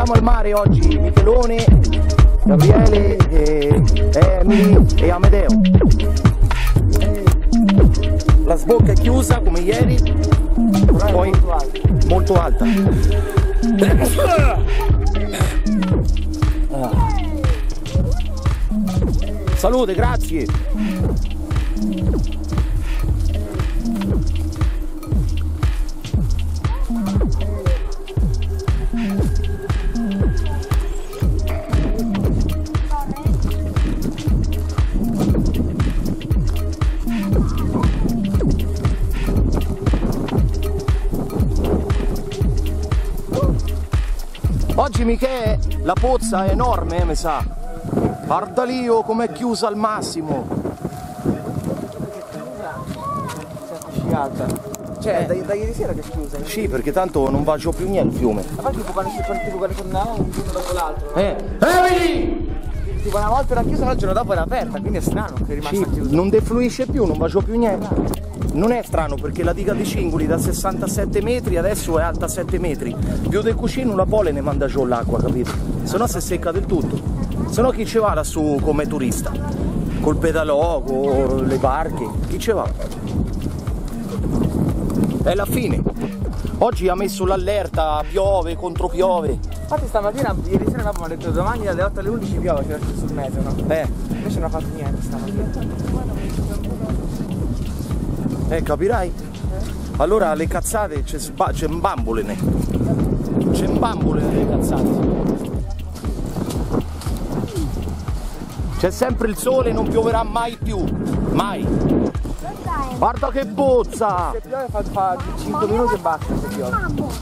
Andiamo al mare oggi, Michelone, Gabriele, Emily e Amedeo. La sbocca è chiusa come ieri, poi molto alta. Salute, grazie. Oggi Michele, la pozza è enorme, mi sa. Guarda lì com'è chiusa al massimo. Cioè, da ieri sera che è chiusa? Sì, perché tanto non va giù più niente il fiume. Ma poi tipo quando tornavamo un giorno dopo l'altro. Emily! Tipo una volta era chiusa, il giorno dopo era aperta, quindi è strano che è rimasta chiusa. Non defluisce più, non va giù più niente. Non è strano perché la diga di Cingoli da 67 metri adesso è alta 7 metri. Più del cuscino la pole ne manda giù l'acqua, capito? Se no si secca del tutto. Se no chi ci va lassù come turista? Col pedalò, con le barche, chi ci va? È la fine. Oggi ha messo l'allerta, piove, contropiove. Infatti stamattina, ieri sera dopo mi ha detto domani dalle 8 alle 11 piove, c'era sul meteo, no? Invece non ha fatto niente stamattina. Capirai? Allora le cazzate c'è bambolene. C'è bambole nelle cazzate. C'è sempre il sole, non pioverà mai più. Mai. Guarda che bozza! Se piove fa 5 minuti e basta se piove.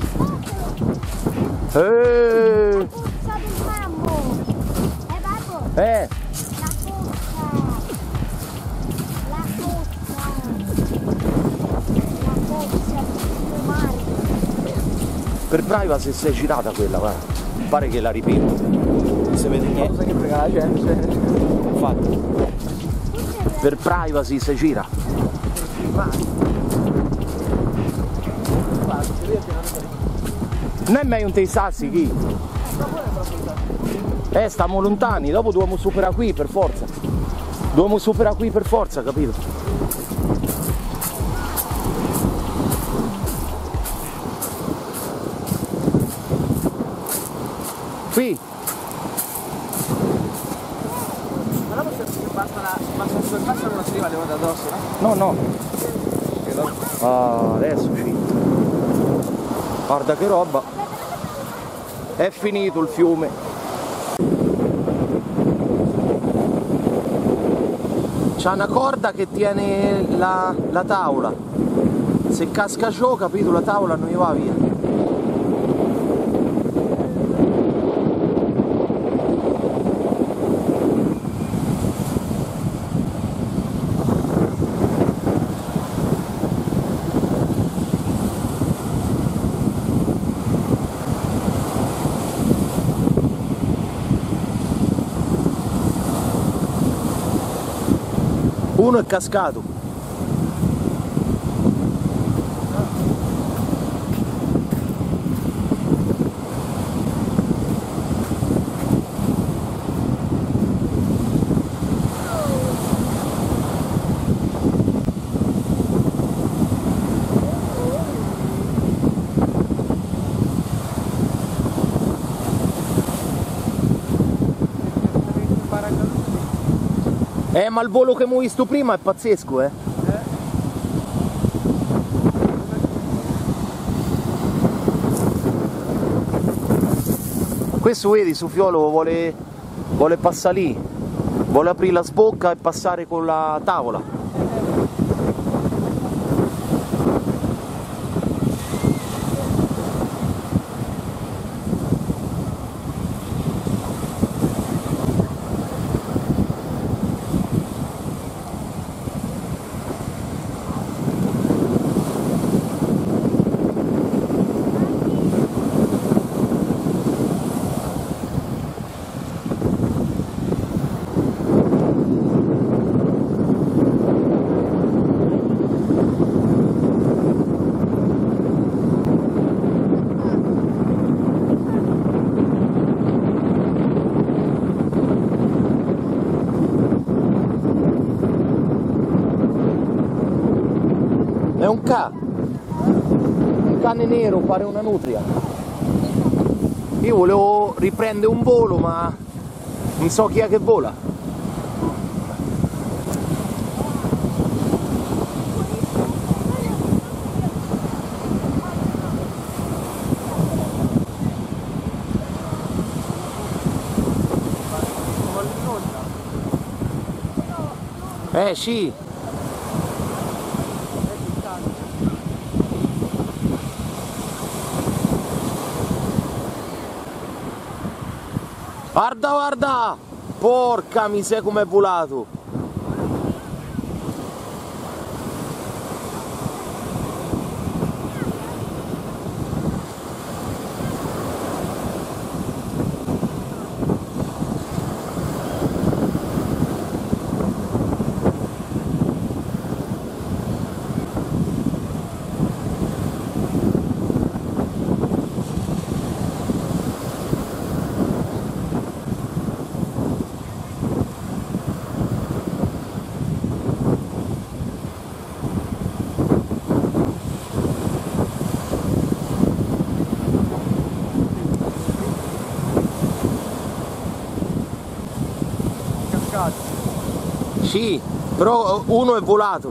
Per privacy si è girata quella, guarda. Pare che la ripeto. Non si vede niente. Cosa che frega la gente. Infatti. Per privacy si gira. Non è meglio un dei sassi chi? Stiamo lontani, dopo dobbiamo superare qui per forza. Dobbiamo superare qui per forza, capito? Qui. Ma dopo se basta non si arriva alle ore addosso, no? No. Ah, adesso sì. Guarda che roba. È finito il fiume. C'ha una corda che tiene la tavola. Se casca giù, capito, la tavola non gli va via. Uno è cascato. Ma il volo che abbiamo visto prima è pazzesco, eh? Questo vedi, Sufiolo vuole passare lì, vuole aprire la sbocca e passare con la tavola. un cane nero, pare una nutria. Io volevo riprendere un volo, ma non so chi è che vola. Sì. Guarda, guarda! Porca miseria com'è volato! Sì, però uno è volato.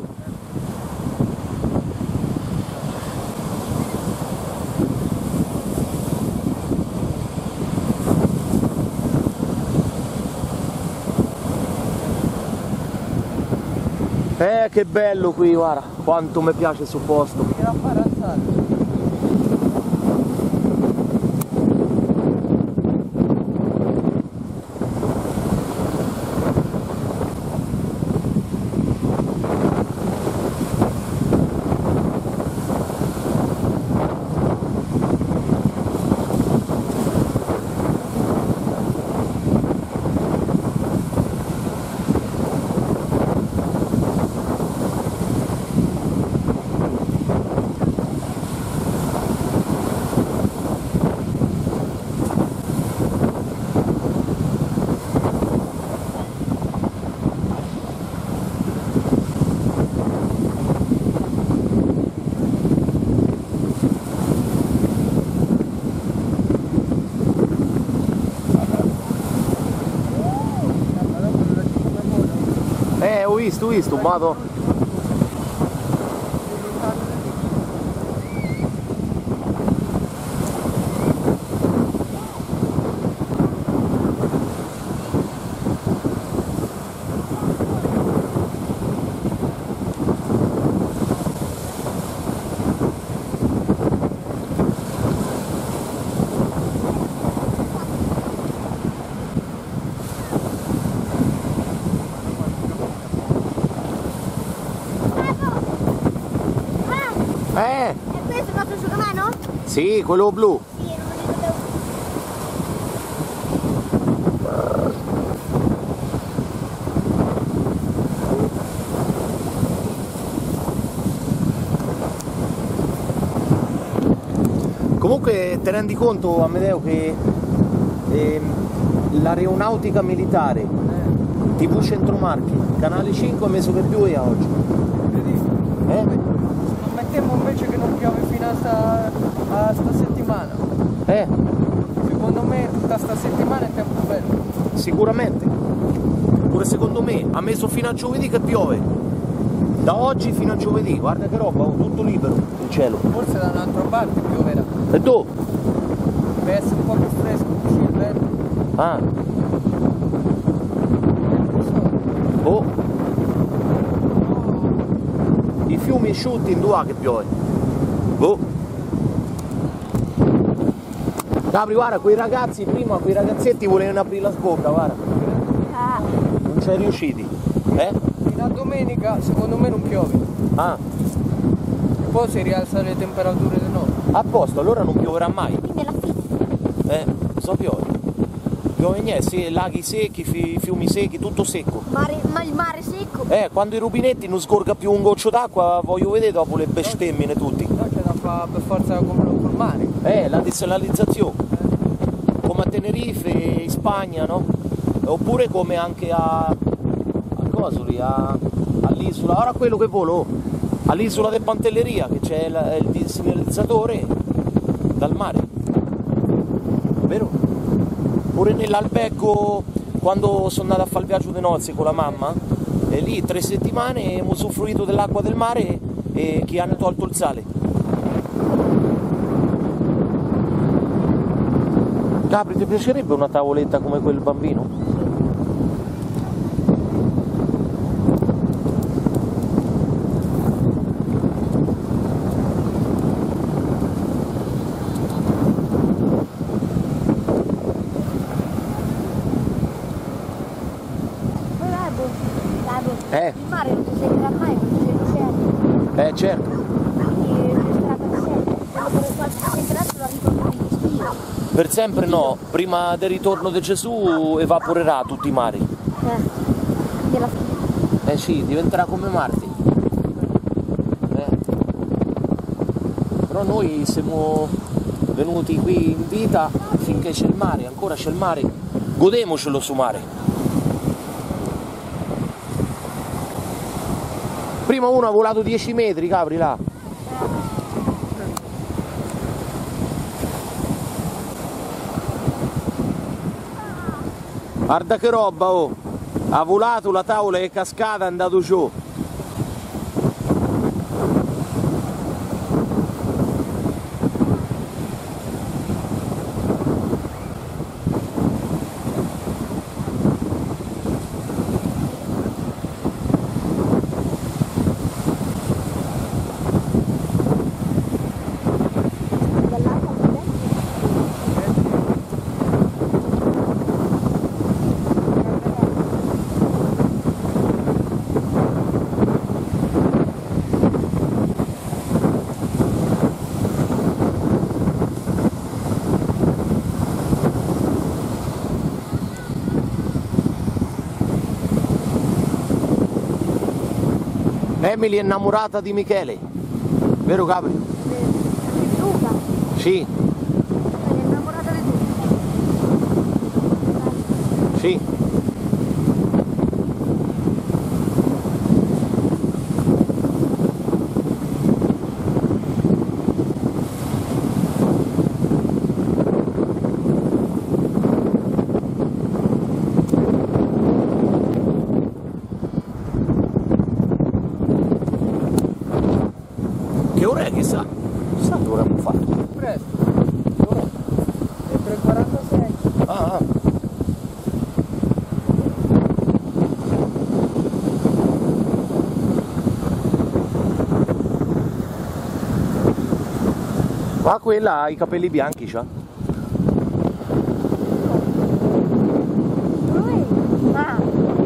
Che bello qui, guarda, quanto mi piace sul posto. Ho visto, vado. È questo il nostro asciugamano? Sì, quello blu. Sì, non me ne ricordo. Comunque te rendi conto, Amedeo, che l'aeronautica militare, TV Centromarchi, Canale 5 ha messo per piovere oggi. Ammettiamo invece che non piove fino a sta settimana. Secondo me tutta sta settimana è tempo bello. Sicuramente. Pure secondo me, ha messo fino a giovedì che piove. Da oggi fino a giovedì, guarda che roba, tutto libero il cielo. Forse da un'altra parte pioverà. E dove? Deve essere un po' più fresco, uscire il vento. Ah. Oh. I fiumi asciutti in due che piove. Oh. Capri, guarda, quei ragazzi prima, quei ragazzetti volevano aprire la sbocca, guarda. Non ci è riusciti. Fino a domenica secondo me non piove. Ah. Poi si rialzano le temperature di nuovo. A posto, allora non pioverà mai. Quindi alla fine. So piove. Piove niente, sì, laghi secchi, fiumi secchi, tutto secco. Ma il mare secco? Quando i rubinetti non scorga più un goccio d'acqua, voglio vedere dopo le bestemmine tutti. No, c'è da fare per forza col mare. La desalinizzazione. Come a Tenerife, in Spagna, no? Oppure come anche a cosa lì, all'isola. Ora quello che volo. all'isola del Pantelleria che c'è il segnalizzatore dal mare, vero? Pure nell'albergo quando sono andato a fare il viaggio di nozze con la mamma, e lì 3 settimane abbiamo usufruito dell'acqua del mare e che hanno tolto il sale. Capri, ti piacerebbe una tavoletta come quel bambino? Il mare non si sentirà mai perché c'è l'oceano. Certo. Quindi resterà per sempre. Quello per il quale si sentirà sulla ritorno di Dio. Per sempre no, prima del ritorno di Gesù evaporerà tutti i mari. Della fine. Sì, diventerà come Marte. Però noi siamo venuti qui in vita finché c'è il mare, ancora c'è il mare, godemocelo su mare. Prima uno ha volato 10 metri, Capri, là. Guarda che roba, oh! Ha volato, la tavola è cascata, è andato giù. Emily è innamorata di Michele, vero Capri? Di Luca. Sì, È innamorata di te. sì. Che ora è, chissà? Chissà che ora abbiamo fatto. Presto. È 3:46. Ah. Ma quella ha i capelli bianchi, c'ha? Lui? Ah.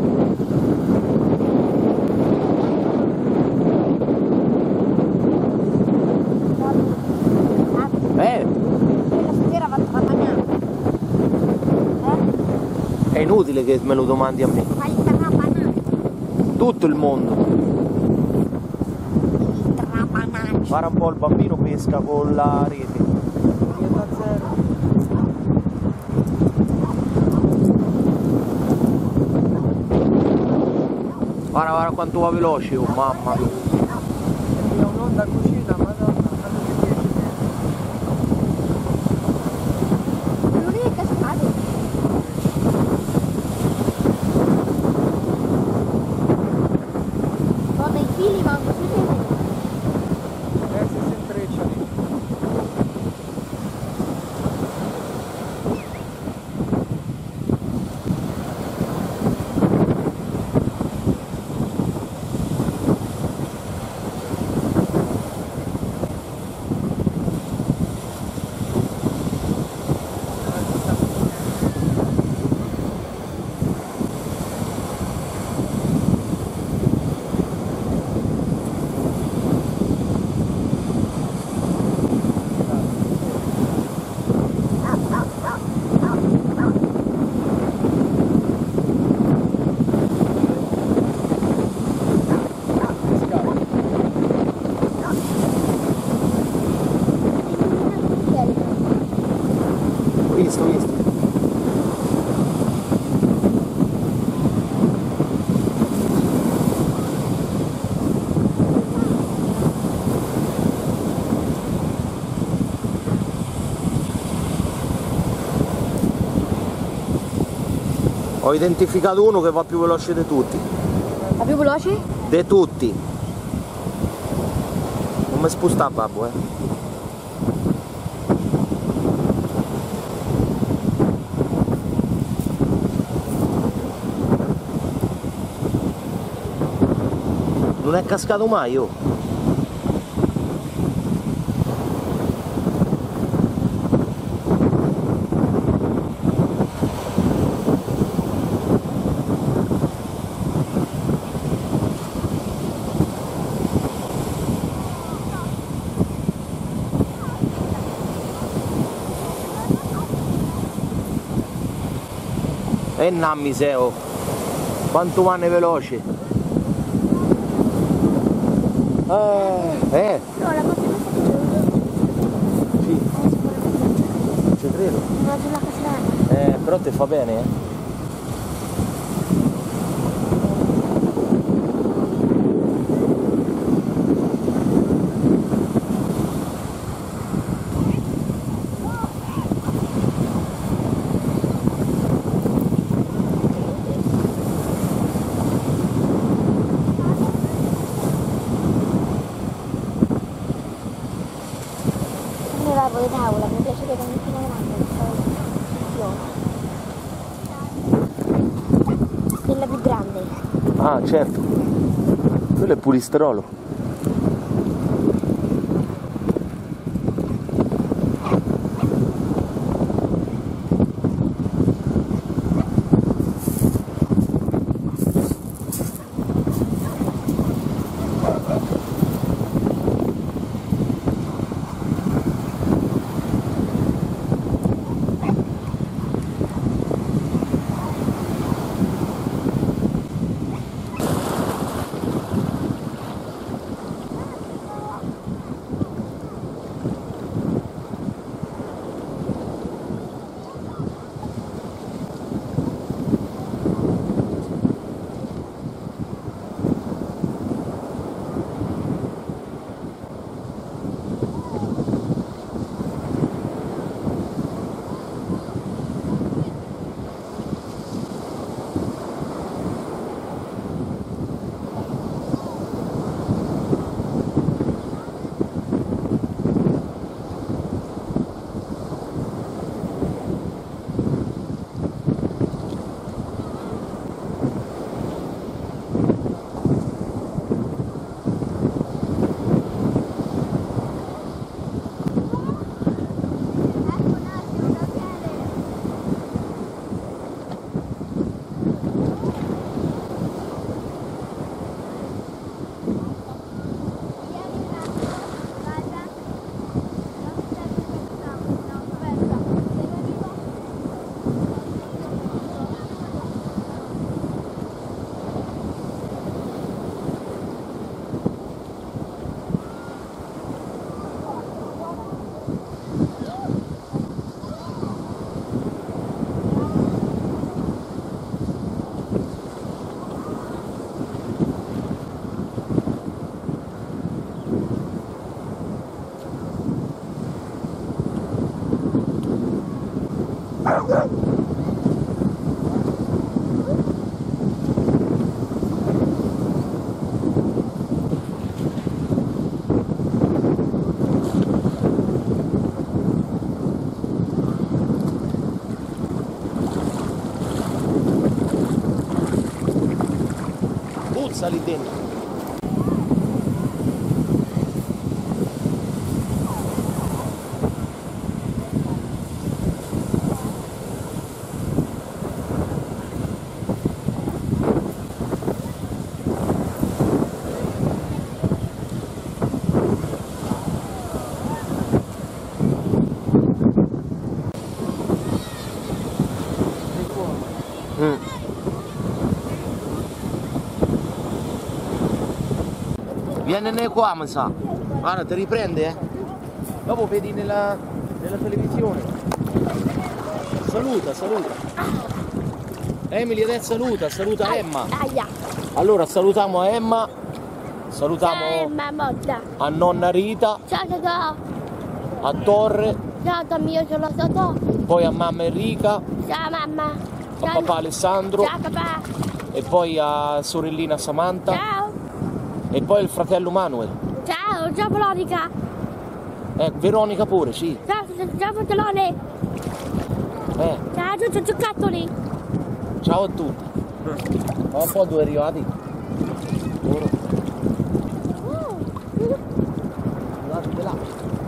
Quella sera va a mangiare. È inutile che me lo domandi a me. Fai il trapanare. Tutto il mondo. Il trapanare. Guarda un po', il bambino pesca con la rete. Da zero. Guarda quanto va veloce, oh mamma mia. E via un'onda cucina, madonna, quanto che piace. Quello lì è cascato. Guarda i fili vanno tutti e due. Si intrecciano. Ho identificato uno che va più veloce di tutti. Va più veloce? De tutti. Non mi spusta babbo, Non è cascato mai, oh. E nammi seo, quanto vanno veloci. No, la prossima Sì. Ci credo. non sulla casella. Però te fa bene, eh. Non la di tavola, mi piace che non grande. Quella più grande. Ah, certo. Quello è pulisterolo. Puzza lì dentro. Vieni qua, mi sa. Guarda, ti riprende, eh. Dopo vedi nella televisione. Saluta, saluta. Emily adesso saluta Emma. Allora salutiamo Emma. Salutiamo a nonna Rita. Ciao. A Torre. Ciao mio, sono Totò. Poi a mamma Enrica. Ciao mamma. a papà Alessandro. Ciao papà. E poi a sorellina Samantha. Ciao. E poi il fratello Manuel. Ciao, ciao Veronica. Veronica pure, sì. Ciao, ciao fratelone. Ciao, ciao giocattoli. Ciao a tutti. Ma un po' dove arrivati? Guardate là.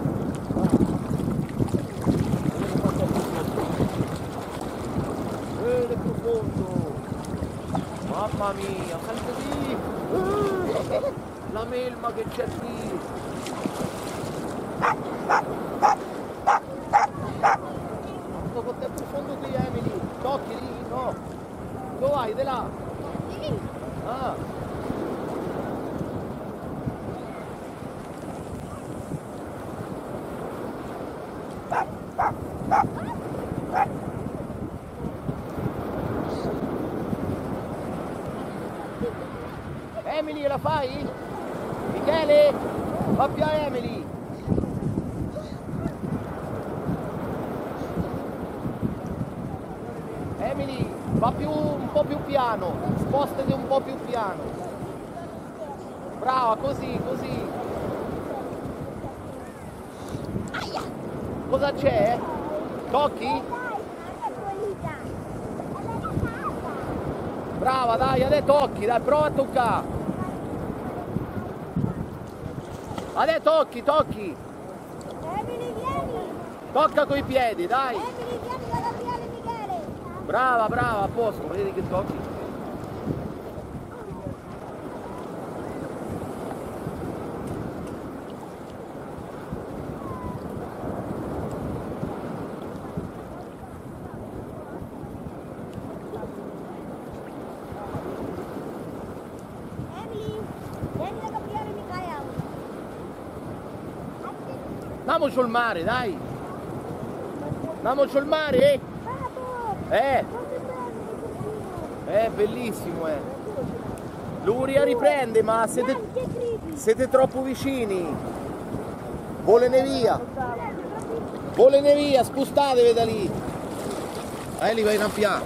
Che profondo. Mamma mia, senti lì. La melma che c'è lì. Quanto è profondo qui, Emily? Tocchi lì? No. Dove vai? Di là? Ah. Emily, la fai? Michele? Va più a Emily! Emily, va un po' più piano, spostati un po' più piano. Brava, così, così. Cosa c'è? Tocchi? Brava, dai, adesso tocchi, dai, prova a toccare. Adesso tocchi, tocchi. Emily, vieni. Tocca coi piedi, dai. Emily, vieni con la piede, Michele. Brava, brava, a posto, vedi che tocchi. Emily, vieni da Gabriele e Michele. Andiamo sul mare, dai. Andiamo sul mare, bellissimo, Luria riprende, ma siete troppo vicini. Volene via. Volene via, spostatevi da lì. Li vai in ampiare.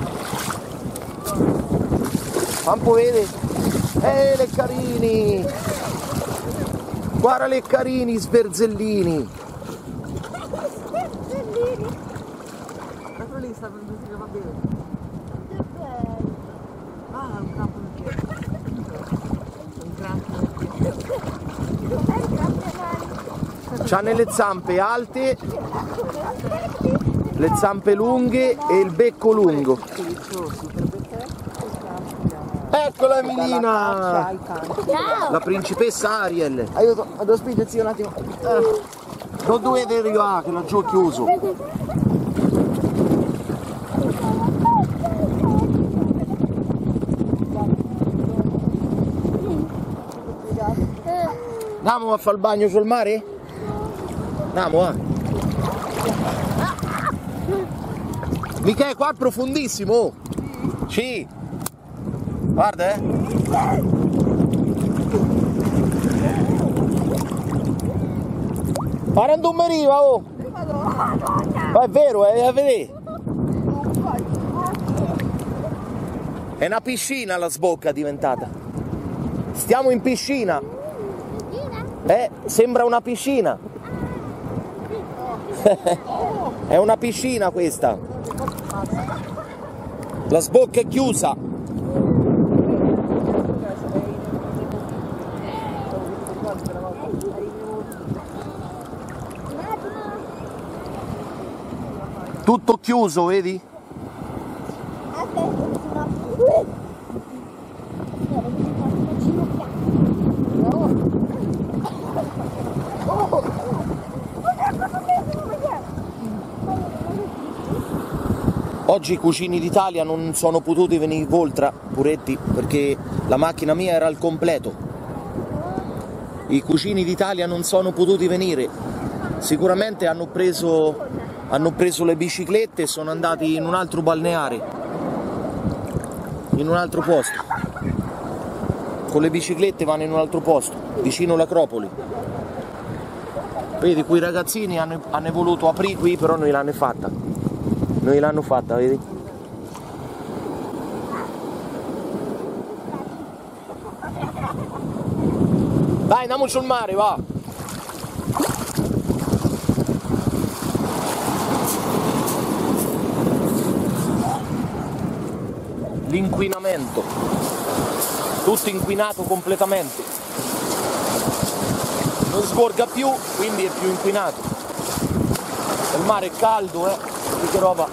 Campo vede? Le carini. Guarda le carini, sverzellini. Quello lì sta per dire che va bene. Ah, un campo di un C'ha le zampe alte, le zampe lunghe e il becco lungo. Eccola Emilina! Ciao. La principessa Ariel. Aiuto, devo spingersi un attimo. Non dovete arrivare, che l'ho già chiuso. Andiamo a fare il bagno sul mare? Andiamo, Michele, qua è profondissimo. Sì. Guarda, Ma non mi arriva, oh! Ma è vero, a vedere! È una piscina la sbocca diventata. Stiamo in piscina. Sembra una piscina. È una piscina questa. La sbocca è chiusa. Tutto chiuso, vedi? Oggi i Cucini d'Italia non sono potuti venire in Voltra, puretti, perché la macchina mia era al completo. I Cucini d'Italia non sono potuti venire. Sicuramente hanno preso le biciclette e sono andati in un altro balneare, in un altro posto. Con le biciclette vanno in un altro posto, vicino all'Acropoli. Vedi, quei ragazzini hanno voluto aprire qui, però non l'hanno fatta. Non l'hanno fatta, vedi? andiamo sul mare, va! L'inquinamento, tutto inquinato completamente, non sgorga più, quindi è più inquinato. Il mare è caldo, che roba.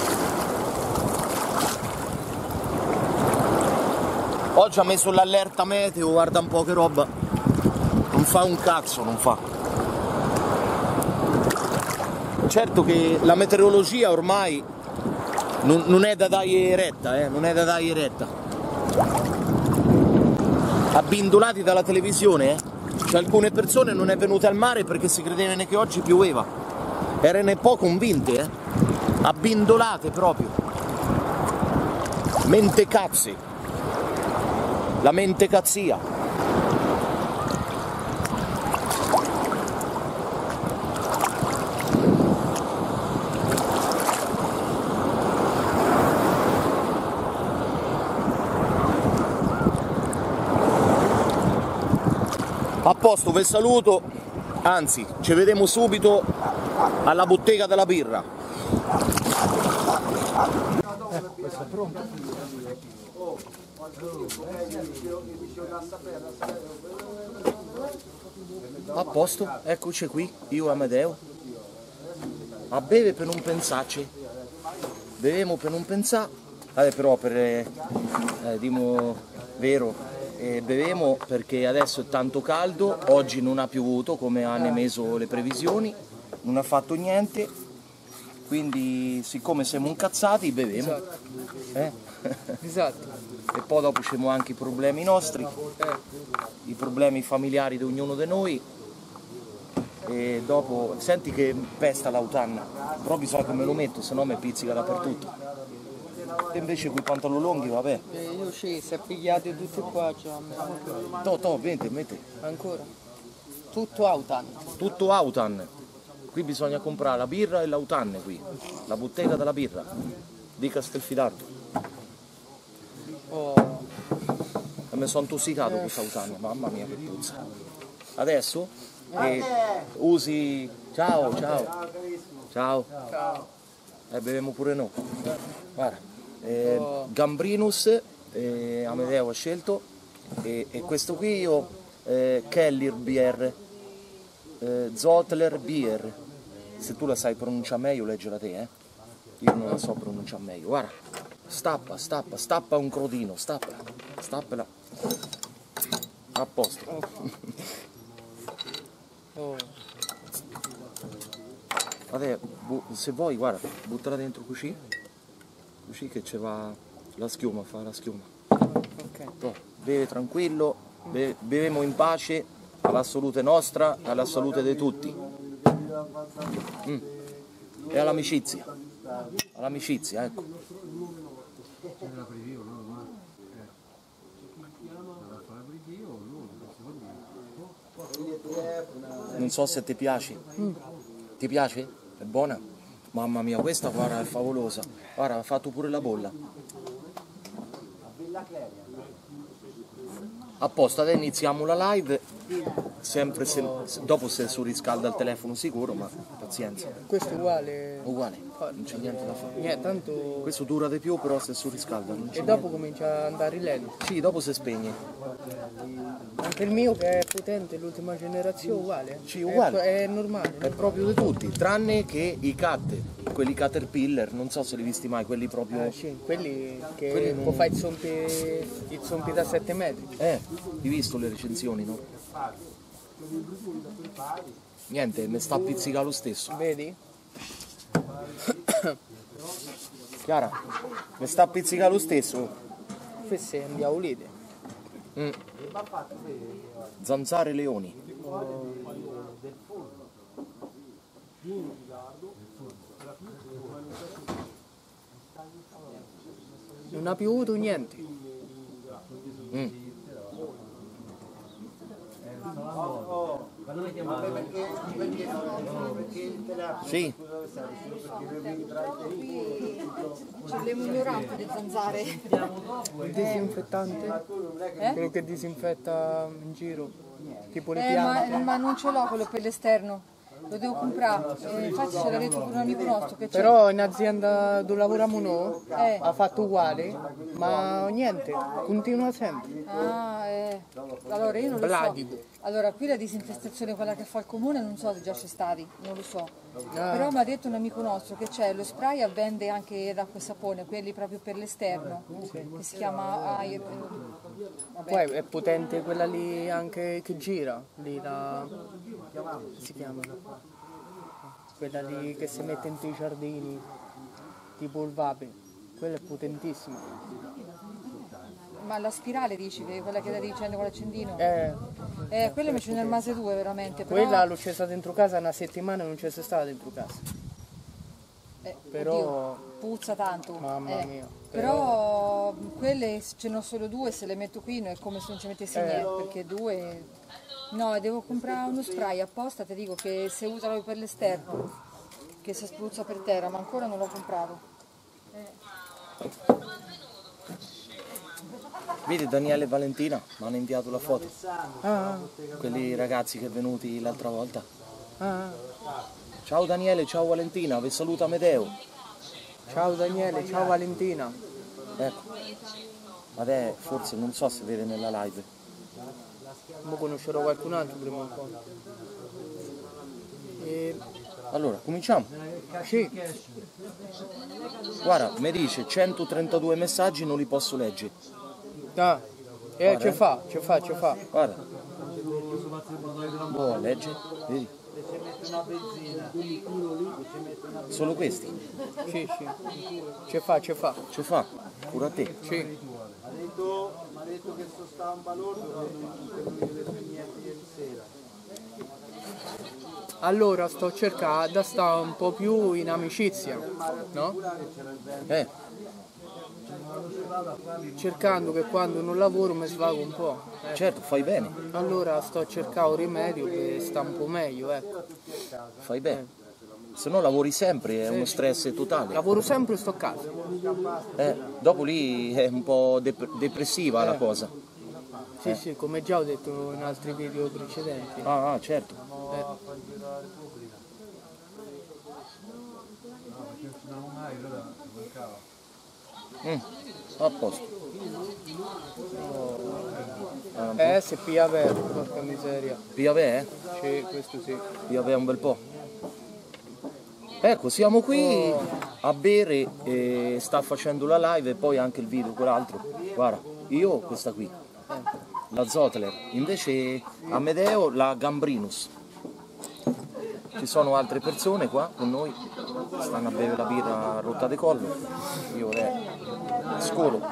Oggi ha messo l'allerta meteo, guarda un po' che roba, non fa un cazzo, non fa. Certo che la meteorologia ormai non è da dargli retta, non è da dargli retta. Abbindolati dalla televisione, cioè alcune persone non è venute al mare perché si credevano che oggi pioveva. Erano un po' convinte, abbindolate proprio. Mentecazzi. La mentecazzia. A posto, vi saluto, anzi, ci vediamo subito alla bottega della birra. Questo è pronto. A posto, eccoci qui, io e Amedeo. A bere per non pensarci. Bevemo per non pensare, però per dimo vero. Bevemo perché adesso è tanto caldo, oggi non ha piovuto come hanno emesso le previsioni, non ha fatto niente, quindi siccome siamo incazzati bevemo. Esatto. E poi dopo c'è anche i problemi nostri, i problemi familiari di ognuno di noi, e dopo senti che pesta l'autunno, però bisogna che me lo metto, se no mi pizzica dappertutto. E invece con i pantaloni lunghi, vabbè. Io sì, si è pigliati tutti qua, cioè. Metti. Ancora. Tutto autunno. Tutto autunno. Qui bisogna comprare la birra e l'autunno qui. La bottega della birra di Castelfidardo. Oh. E mi sono intossicato quest'autunno, mamma mia che puzza. Adesso usi. Ciao. Beviamo pure noi. Guarda. Gambrinus, Amedeo ha scelto, e questo qui io, Keller Bier, Zotler Bier, se tu la sai pronunciare meglio leggela te, io non la so pronunciare meglio, guarda, stappa un crodino, stappela, a posto. Vabbè, se vuoi, guarda, buttala dentro così che ci va la schiuma, fa la schiuma. Ok. Beve tranquillo, bevemo in pace, alla salute nostra, alla salute di tutti. E all'amicizia, ecco. Non so se ti piace. Ti piace? È buona? Mamma mia, questa guarda è favolosa. Guarda, ha fatto pure la bolla. A posto, adesso iniziamo la live. Sempre dopo se surriscalda il telefono sicuro, ma pazienza. Questo è uguale. Uguale, non c'è niente da fare. Niente, tanto. Questo dura di più, però se surriscalda non c'è. E dopo comincia ad andare lento. Sì, dopo si spegne. Anche il mio che è potente, l'ultima generazione, uguale. Sì, uguale. È normale. È proprio di tutti, tranne che i cat, quelli Caterpillar, non so se li hai visti mai, quelli proprio. Sì, quelli che può fare i zompi da 7 metri. Hai visto le recensioni, no? Niente, mi sta a pizzicare lo stesso. Vedi? Chiara, mi sta a pizzicare lo stesso. Queste andiamo ulite. Zanzare leoni. Non ha piovuto niente. Sì. C'è le miglioranze di zanzare. Il disinfettante? Quello che disinfetta in giro. Tipo le piante. Ma non ce l'ho quello per l'esterno, lo devo comprare. Infatti ce l'ha detto pure un amico nostro che c'è. Però in azienda dove lavoriamo noi ha fatto uguale, ma niente, continua sempre. Allora io non lo so. Allora qui la disinfestazione quella che fa il comune non so se già c'è stati, non lo so. Però mi ha detto un amico nostro che c'è lo spray vende anche d'acqua e sapone, quelli proprio per l'esterno, che si chiama Poi è potente quella lì anche che gira, lì la... si chiama? Quella lì che si mette in i giardini, tipo il vape, quella è potentissima. Ma la spirale dici, quella che stai dicendo con l'accendino? Quella mi ce ne rimase 2 veramente. Però... Quella l'ho accesa dentro casa una settimana e non c'è stata dentro casa. Però... Oddio, puzza tanto. Mamma mia. Però quelle ce ne ho solo 2, se le metto qui è come se non ci mettessi niente, perché 2... No, devo comprare uno spray apposta, ti dico che se usano per l'esterno, che si spruzza per terra, ma ancora non l'ho comprato. Vedi Daniele e Valentina mi hanno inviato la foto. Quelli ragazzi che è venuti l'altra volta. Ciao Daniele, ciao Valentina, vi saluta Amedeo. Ciao Daniele, ciao Valentina. Ecco. Vabbè, forse non so se vede nella live. Mo conoscerò qualcun altro prima o poi. Allora, cominciamo? Sì. Guarda, mi dice 132 messaggi, non li posso leggere. Ce fa. Guarda. Boh, legge, vedi? Solo questi? Sì. Ce fa. Ce fa? Pure a te? Sì. Mi ha detto che sto sta un balordo che non gli detto niente ieri sera. Allora sto cercando da stare un po' più in amicizia, no? Cercando che quando non lavoro mi svago un po'. Certo, fai bene. Allora sto cercando un rimedio per stare un po' meglio, ecco. Fai bene. Se no lavori sempre, è uno stress totale. Lavoro sempre e sto a casa. Dopo lì è un po' depressiva la cosa. Sì, come già ho detto in altri video precedenti. Certo. A posto. Se Piave, porca miseria. Piave? Sì, questo sì. Piave un bel po'. Ecco, siamo qui a bere e sta facendo la live e poi anche il video, quell'altro. Guarda, io questa qui, la Zotler, invece Amedeo la Gambrinus. Ci sono altre persone qua con noi, stanno a bere la birra rotta de collo. Io scolo.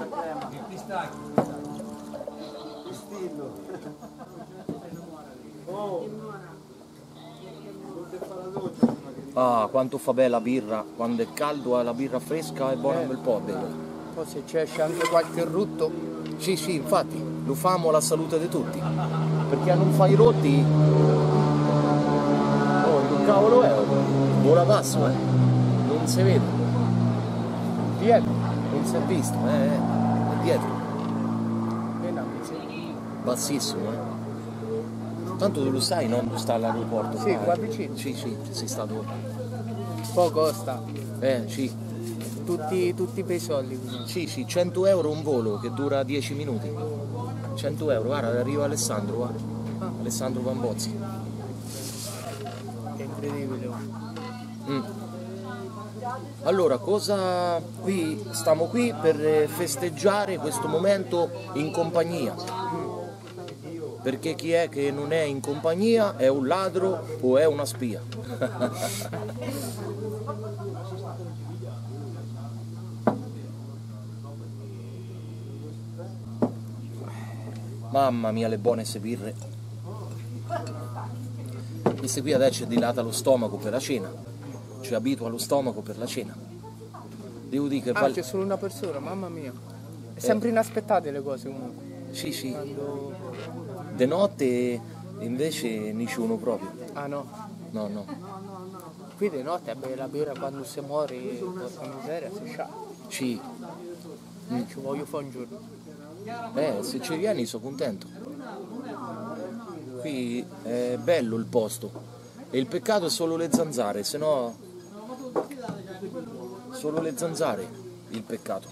Quanto fa bella birra, quando è caldo la birra fresca è buona un bel po' a bere. Poi se c'è anche qualche rutto. Sì, infatti, lo famo alla salute di tutti. Perché non fai rotti. Che cavolo è? Vola basso, non si vede. Dietro, non si è visto, è dietro. Bassissimo, Tanto tu lo sai, non sta all'aeroporto. Sì, qua vicino. Sì, sei stato. Poco costa. Sì. Tutti bei soldi. Sì, 100 euro un volo che dura 10 minuti. 100 euro, guarda, arriva Alessandro, guarda. Alessandro Bambozzi. È incredibile. Allora, stiamo qui per festeggiare questo momento in compagnia. Perché chi è che non è in compagnia è un ladro o è una spia. Mamma mia, le buone birre. Queste qui adesso dilata lo stomaco per la cena. Ci abitua lo stomaco per la cena. Devo dire che c'è solo una persona, mamma mia. È sempre inaspettate le cose comunque. Sì. De notte invece nessuno proprio. No? No. Qui di notte la birra quando si muore, porca miseria, si scià. Sì. Ci voglio fare un giorno. Se ci vieni sono contento. Qui è bello il posto. E il peccato è solo le zanzare, se no... Solo le zanzare, il peccato.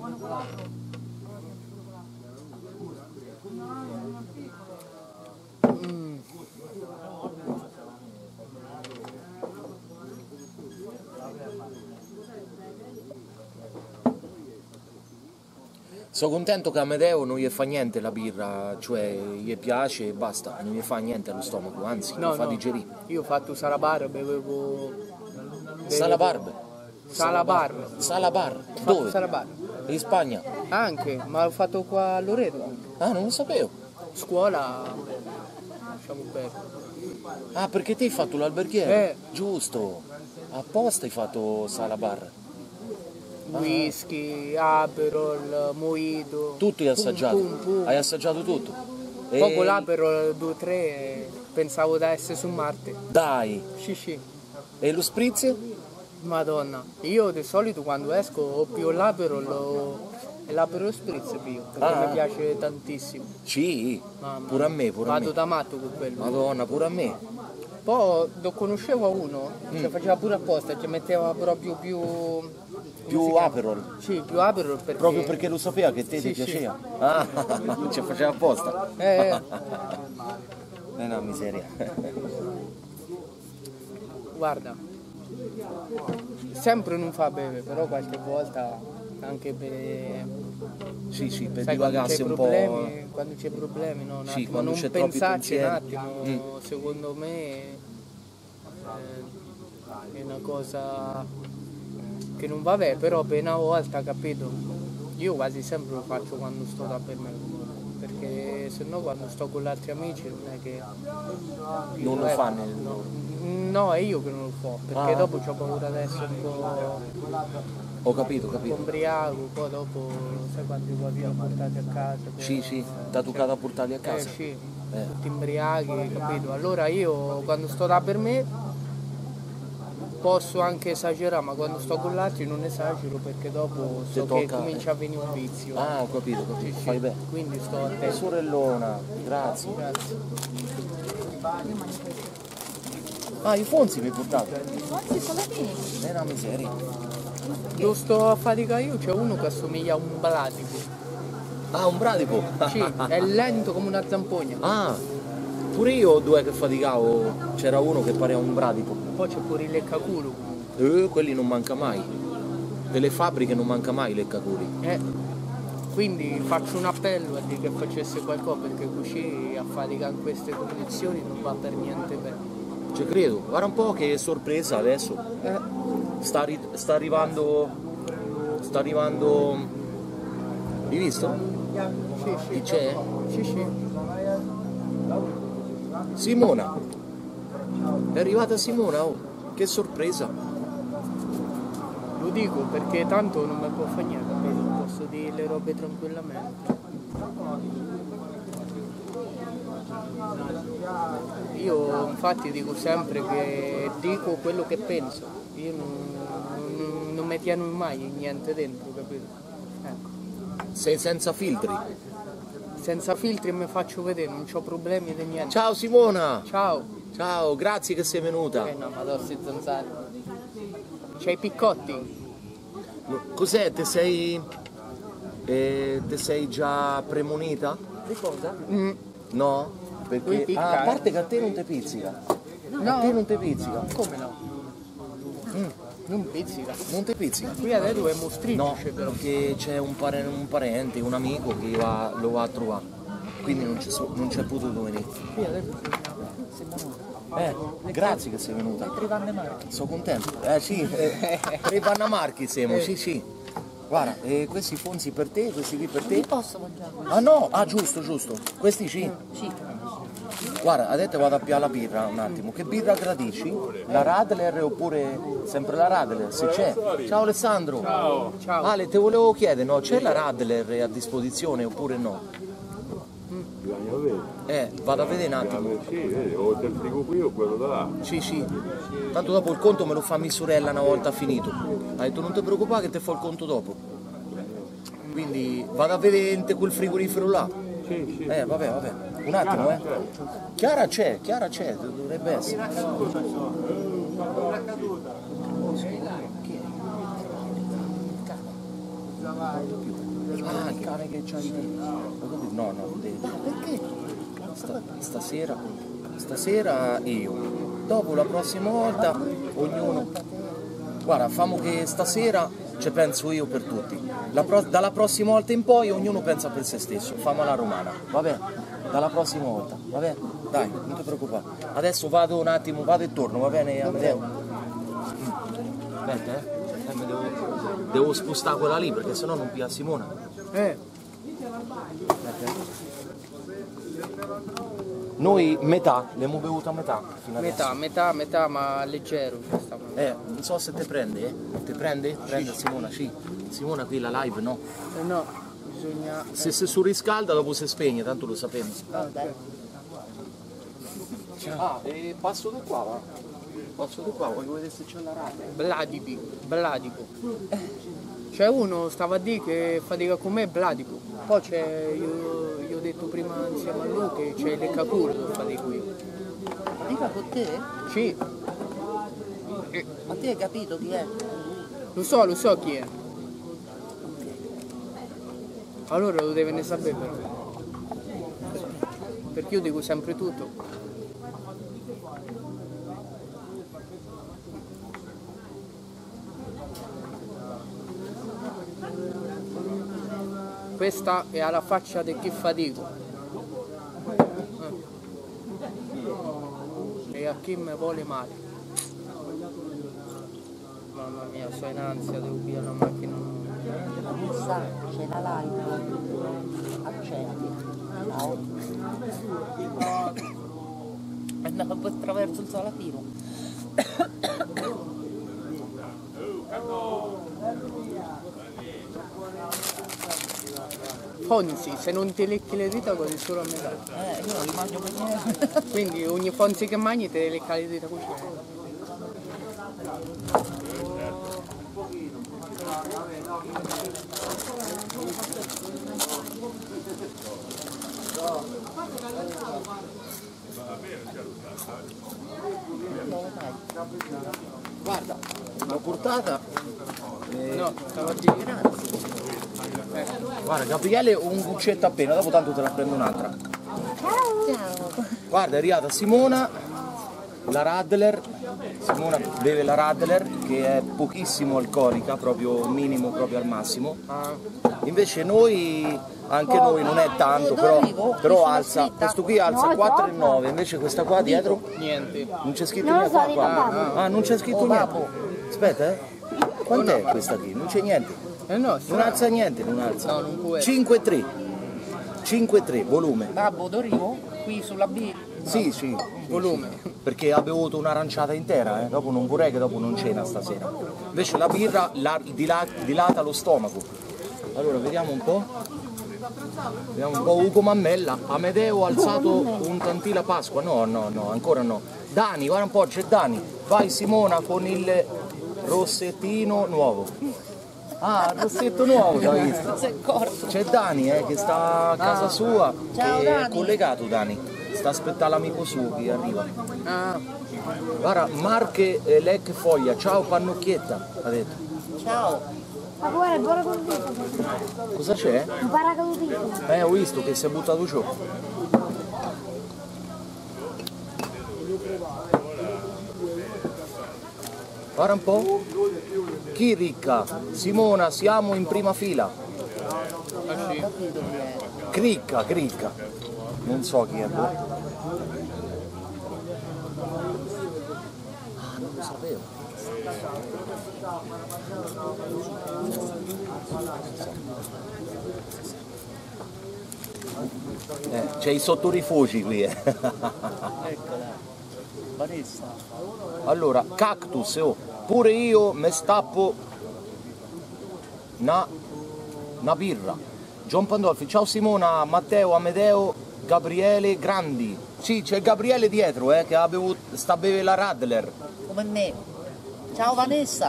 Sono contento che a Amedeo non gli fa niente la birra, cioè gli piace e basta, non gli fa niente allo stomaco, anzi, No, lo fa no. digerire. Io ho fatto Salabar, bevevo... Salabarbe. Salabar. Salabar. Ho fatto Dove? Salabar. In Spagna. Anche, ma l'ho fatto qua a Loreto anche. Ah, non lo sapevo. Scuola, lasciamo perdere. Ah, perché te hai fatto l'alberghiere? Eh. Giusto. Apposta hai fatto Salabar. Whisky, Aperol, Mojito. Tutto hai assaggiato. Pum, pum, pum. Hai assaggiato tutto. E- Dopo l'Aperol 2-3 pensavo da essere su Marte. Dai. Sì. E lo spritz? Madonna, io di solito quando esco o più l'Aperol e l'Aperol Spritz più, perché Ah. mi piace tantissimo. Sì. Mamma Pure a mia. me, pure a Vado me. da matto con quello. Madonna, pure a me. Poi lo conoscevo uno, che faceva pure apposta, ci metteva proprio più... Più Aperol. Sì, più Aperol perché... Proprio perché lo sapeva che te Sì, ti sì. piaceva. Ah, ci faceva apposta. Eh. È una miseria. Guarda, sempre non fa bere, però qualche volta anche per... Sì, per Sai, quando divagasse c'è un problemi, quando c'è problemi, no, un Sì, attimo, quando non c'è troppi pensarci un pensieri. attimo, secondo me è una cosa che non va bene, però per una volta, capito? Io quasi sempre lo faccio quando sto da per me, perché se no quando sto con gli altri amici non è che... Non lo fa nel... No, è io che non lo so, perché Ah. dopo ho paura di essere un po' Ho capito. ombriaco, poi dopo sai quanti voti ho portati a casa. poi- Sì, t'ha toccato a portarli a casa. sì, tutti imbriachi, capito? Allora io quando sto là per me posso anche esagerare, ma quando sto con gli altri non esagero perché dopo so Ti che tocca- comincia a venire un vizio. Ah, ho capito, Sì, sì. fai bene. Quindi sto attento. Sorellona, grazie. Grazie. Ah, i Fonzi mi hai portato. Forse salatini. È una miseria. Dove sto a faticare io c'è uno che assomiglia a un balatico. Ah, un bradipo. Sì, è lento come una zampogna. Ah, pure io ho due che faticavo. C'era uno che pareva un bradipo. Poi c'è pure il leccaculo. Quelli non manca mai. Delle fabbriche non manca mai i leccaculi. Quindi faccio un appello a dire che facesse qualcosa perché così a faticare in queste condizioni non va per niente bene. Ci credo. Guarda un po' che sorpresa adesso. Sta arrivando. Hai visto? Chi c'è? Sì. Simona. È arrivata Simona, oh. Che sorpresa. Lo dico perché tanto non mi può fare niente, capito? Posso dire le robe tranquillamente. Io infatti dico sempre che dico quello che penso. Io non mi tieno mai niente dentro, capito? Sei senza filtri. Senza filtri mi faccio vedere, non ho problemi di niente. Ciao Simona. Ciao! Ciao, grazie che sei venuta. No, ma dorsi zanzare. C'hai i piccotti? Cos'è? Te sei già premunita? Di cosa? No? Vuoi Perché piccare? a parte che a te non ti pizzica. A te non ti pizzica. Come no? Non pizzica. Non ti pizzica. Qui adesso è mostrice No, però. perché c'è un parente, un amico che lo va a trovare. Quindi non c'è potuto venire. Qui adesso Grazie che sei venuta. tre vanne marche. Sono contento. Sì, 3 Vannamarchi siamo, sì. Guarda, questi fonzi per te, questi qui per te. Posso mangiare? Ah no, giusto. Questi sì. Sì. Guarda, adesso vado a piare la birra un attimo. Che birra gradisci? La Radler oppure sempre la Radler? Se c'è. Ciao Alessandro. Ciao. Ale, te volevo chiedere, no? C'è la Radler a disposizione oppure no? Bisogna vedere. Vado a vedere un attimo. Sì, vedi, o il frigo qui o quello da là. Sì. Tanto dopo il conto me lo fa mia sorella una volta finito. Ha detto non ti preoccupare che te fa il conto dopo. Quindi vado a vedere quel frigorifero là. Sì. Vabbè. Un attimo, Chiara c'è, dovrebbe essere. Ah, il cane che c'ha no, perché? Stasera io. Dopo la prossima volta ognuno. Guarda, famo che stasera ci penso io per tutti. Dalla prossima volta in poi ognuno pensa per se stesso. Famo la romana, va bene? Dalla prossima volta, va bene? Dai, non ti preoccupare. Adesso vado un attimo, vado e torno, va bene? Aspetta, devo spostare quella lì perché sennò non pia Simona. Noi metà, l'abbiamo bevuta a metà fino adesso. Metà, ma leggero. Non so se te prende, Te prende? Prende Simona, sì. Simona qui la live no? No, bisogna... Se si surriscalda dopo si spegne, tanto lo sappiamo. E passo da qua, va? Passo da qua, voglio vedere se c'è la rata. Bladico. C'è uno, stava a dire che fatica con me, Bladico. Poi c'è, io ho detto prima insieme a lui che c'è il Lecacurdo, fa di qui. Dica con te? Sì. Ma te hai capito chi è? Lo so chi è. Allora lo deve ne sapere però. Perché io dico sempre tutto. Questa è alla faccia di chi fatico. E a chi mi vuole male. Mamma mia, sono in ansia, devo via la macchina. Sa, c'è la live. Accendi. Ciao. È andato attraverso il Salatino. Fonzi, se non ti lecchi le dita così solo a metà. Io non li mangio per niente. Quindi ogni Fonzi che mangi te le lecca le dita così. Guarda, l'ho portata. No, stavo a dire Grazie. Guarda, Gabriele, un guccetto appena, dopo tanto te la prendo un'altra. Ciao. Guarda, è arrivata Simona, la Radler. Simona beve la Radler, che è pochissimo alcolica, proprio minimo, proprio al massimo. Invece noi, anche noi non è tanto, però alza, questo qui alza 4,9, invece questa qua dietro niente. non c'è scritto niente qua. Ah, non c'è scritto niente. Aspetta, quant'è questa qui? Non c'è niente. No, Non alza niente, non alza. No, non può 5,3. 5,3, volume. Babbo, Dorivo, qui sulla B. Sì, volume. Perché ha bevuto un'aranciata intera, dopo non vorrei che dopo non cena stasera. Invece la birra dilata lo stomaco. Allora, vediamo un po'. Ugo Mammella. Amedeo ha alzato un tantino Pasqua. No, ancora no. Dani, guarda un po', c'è Dani. Vai Simona con il rossettino nuovo. Ah, il rossetto nuovo, l'hai visto? C'è Dani che sta a casa sua, Ciao, che Dani. è collegato Dani, sta aspettando l'amico suo che arriva. Guarda, Marche Lec Foglia, ciao Pannocchietta, ha detto. Ciao. Ma guarda, il paracadutito. Cosa c'è? Il paracadutito. Ho visto che si è buttato giù. Guarda un po'. Chi ricca? Simona, siamo in prima fila. Cricca. Non so chi è. Non lo sapevo. C'è i sottorifugi qui. Eccola. Vanessa. Allora, cactus, pure io mi stappo una birra. John Pandolfi, ciao Simona, Matteo, Amedeo, Gabriele Grandi. Sì, c'è Gabriele dietro, che ha bevuto, sta a bere la Radler. Come me. Ciao Vanessa.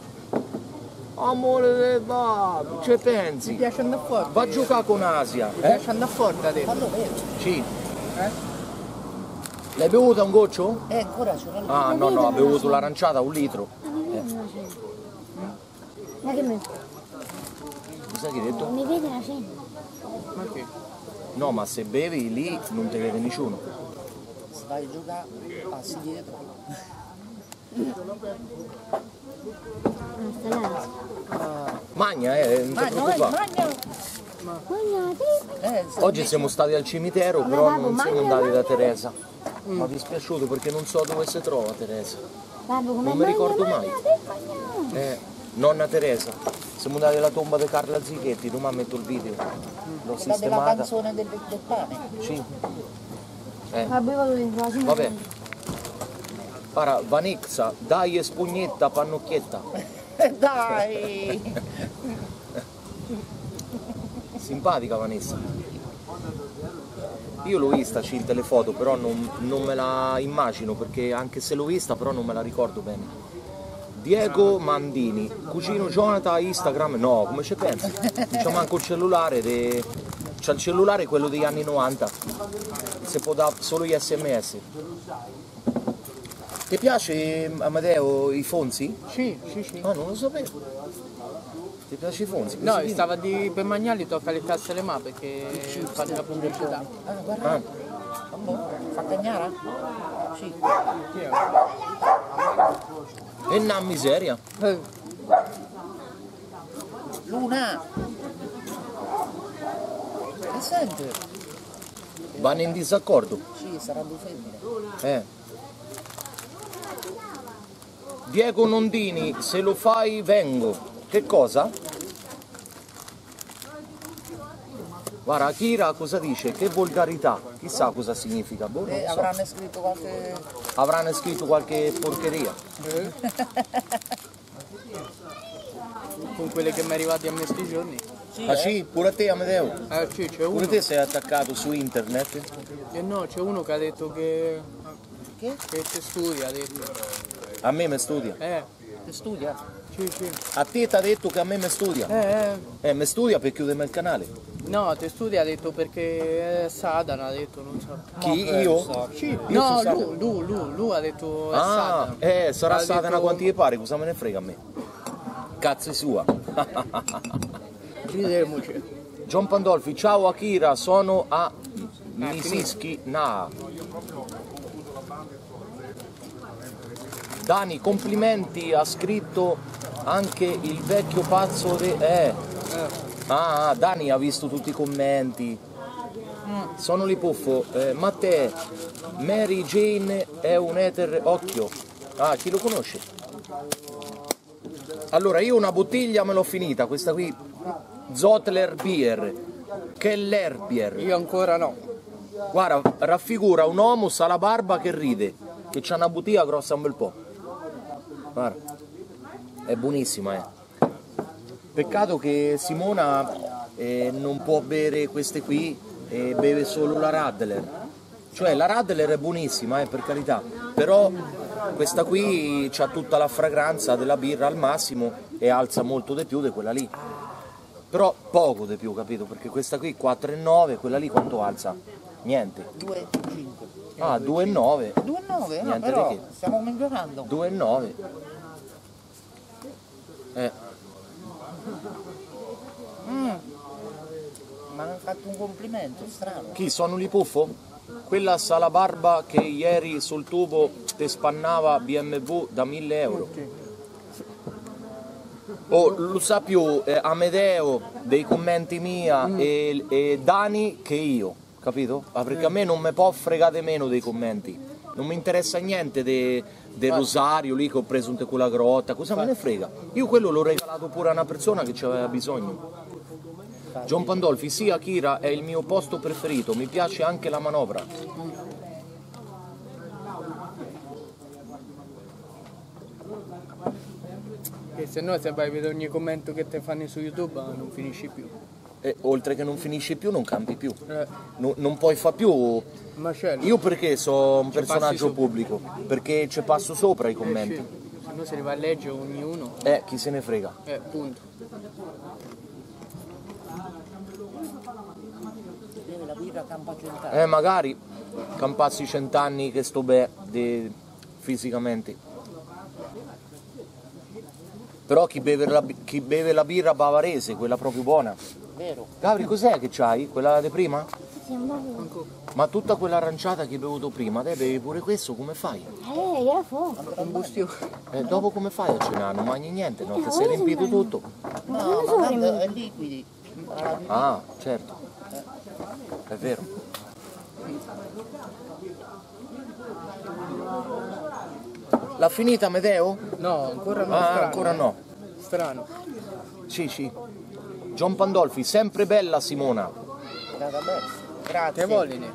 Amore, va, ce pensi? Mi piace andare forte. Va a giocare con Asia. Mi piace andare forte adesso. Fallo vero. Sì. L'hai bevuta un goccio? Ancora ce l'ho. Ah no no, ha bevuto l'aranciata 1 litro. Ma che mi... Cosa che hai detto? Mi vede la cena? Ma che? No, ma se bevi lì non te vede nessuno. Vai a giocare, passi dietro. Sta là. Magna, non ti preoccupare. Oggi siamo stati al cimitero, però non siamo andati da Teresa. Mi è dispiaciuto perché non so dove si trova Teresa. Non mi ricordo mai. Nonna Teresa. Siamo andati alla tomba di Carla Zichetti, domani metto il video. L'ho Quella della sistemata. canzone del pane. Sì. Avevo dentro la cena. Vabbè. Ora, Vanessa, dai spugnetta, pannocchietta. Dai! Simpatica Vanessa. Io l'ho vista in telefoto, però non me la immagino, perché anche se l'ho vista però non me la ricordo bene. Diego Mandini, cugino Jonathan, Instagram, no, come ci pensi? Non c'è manco il cellulare, c'è il cellulare quello degli anni 90, si può dare solo gli SMS. Ti piace Amadeo i Fonzi? Sì. Ah, non lo sapevo. Ti piace i Fonzi? No, stava di per Magnali tocca le casse alle mani perché fanno la pubblicità. Ah, guarda. Fa cagnara? Sì. E una miseria. Luna! Che sente? Vanno in disaccordo. Sì, sarà due femmine. Diego Nondini, se lo fai vengo. Che cosa? Guarda, Akira cosa dice? Che volgarità. Chissà cosa significa. Boh, non so. Avranno scritto qualche... Avranno scritto qualche porcheria. Con quelle che mi è arrivate a me sti giorni. Ah sì? Pure a te Amedeo? Sì, c'è uno. Pure te sei attaccato su internet? No, c'è uno che ha detto che si studia, ha detto. A me mi studia. Che studia? Sì. A te ti ha detto che a me mi studia? Mi studia per chiudermi il canale. No, te studia ha detto perché è Sadana, ha detto, non so. Chi? Io? Sì. Io No, sono lui ha detto è Ah, Sadana. sarà Ha Satana detto- quanti gli pare, cosa me ne frega a me? Cazzo sua. Ridemoci. John Pandolfi, ciao Akira, sono a Misischi Na. Dani, complimenti, ha scritto anche il vecchio pazzo Ah, Dani ha visto tutti i commenti. Sono lì puffo. Matteo, Mary Jane è un eter occhio. Ah, chi lo conosce? Allora, io una bottiglia me l'ho finita, questa qui, Zotler Beer, Keller Beer. Io ancora no. Guarda, raffigura un uomo alla barba che ride, che c'ha una bottiglia grossa un bel po'. Guarda, è buonissima, Peccato che Simona non può bere queste qui e beve solo la Radler. Cioè la Radler è buonissima, per carità, però questa qui c'ha tutta la fragranza della birra al massimo e alza molto di più di quella lì. Però poco di più, capito? Perché questa qui 4,9, quella lì quanto alza? Niente. 2,5. Ah, 2,9. 2,9? No, Niente però di che. stiamo migliorando. 2,9. Ma hanno fatto un complimento, strano. Chi? Sono lì puffo? Quella salabarba che ieri sul tubo te spannava BMW da 1.000 euro. Oh, lo sa più Amedeo dei commenti mia e Dani che io, capito? Ah, perché a me non mi può fregare meno dei commenti. Non mi interessa niente del rosario lì che ho preso in quella grotta, cosa me ne frega? Io quello l'ho regalato pure a una persona che ci aveva bisogno. John Pandolfi, sì Akira è il mio posto preferito, mi piace anche la manovra. E se no se vai a vedere ogni commento che te fanno su YouTube non finisci più. E oltre che non finisci più non campi più. Non puoi fare più. Macello. Io perché sono un Ci passi personaggio sopra. pubblico? Perché ci passo sopra i Sì. commenti. Se no se ne va a leggere ognuno. Chi se ne frega. Punto. Beve la birra a campo centrale. Magari. campassi 100 anni che sto bene fisicamente. Però chi beve la birra bavarese, quella proprio buona. Vero? Gabri, cos'è che c'hai? Quella di prima? Sì, un po'. Ma tutta quella aranciata che hai bevuto prima, te bevi pure questo, come fai? Era fuoco. Combustione. Dopo come fai a cenare? Non mangi niente, no? Ti sei riempito tutto? No, ma tanto è liquidi. Ah, certo. È vero. L'ha finita Medeo? No, ancora no. Ah, strano. ancora no. Strano. Sì. John Pandolfi, sempre bella Simona. Grazie. Che vogliono?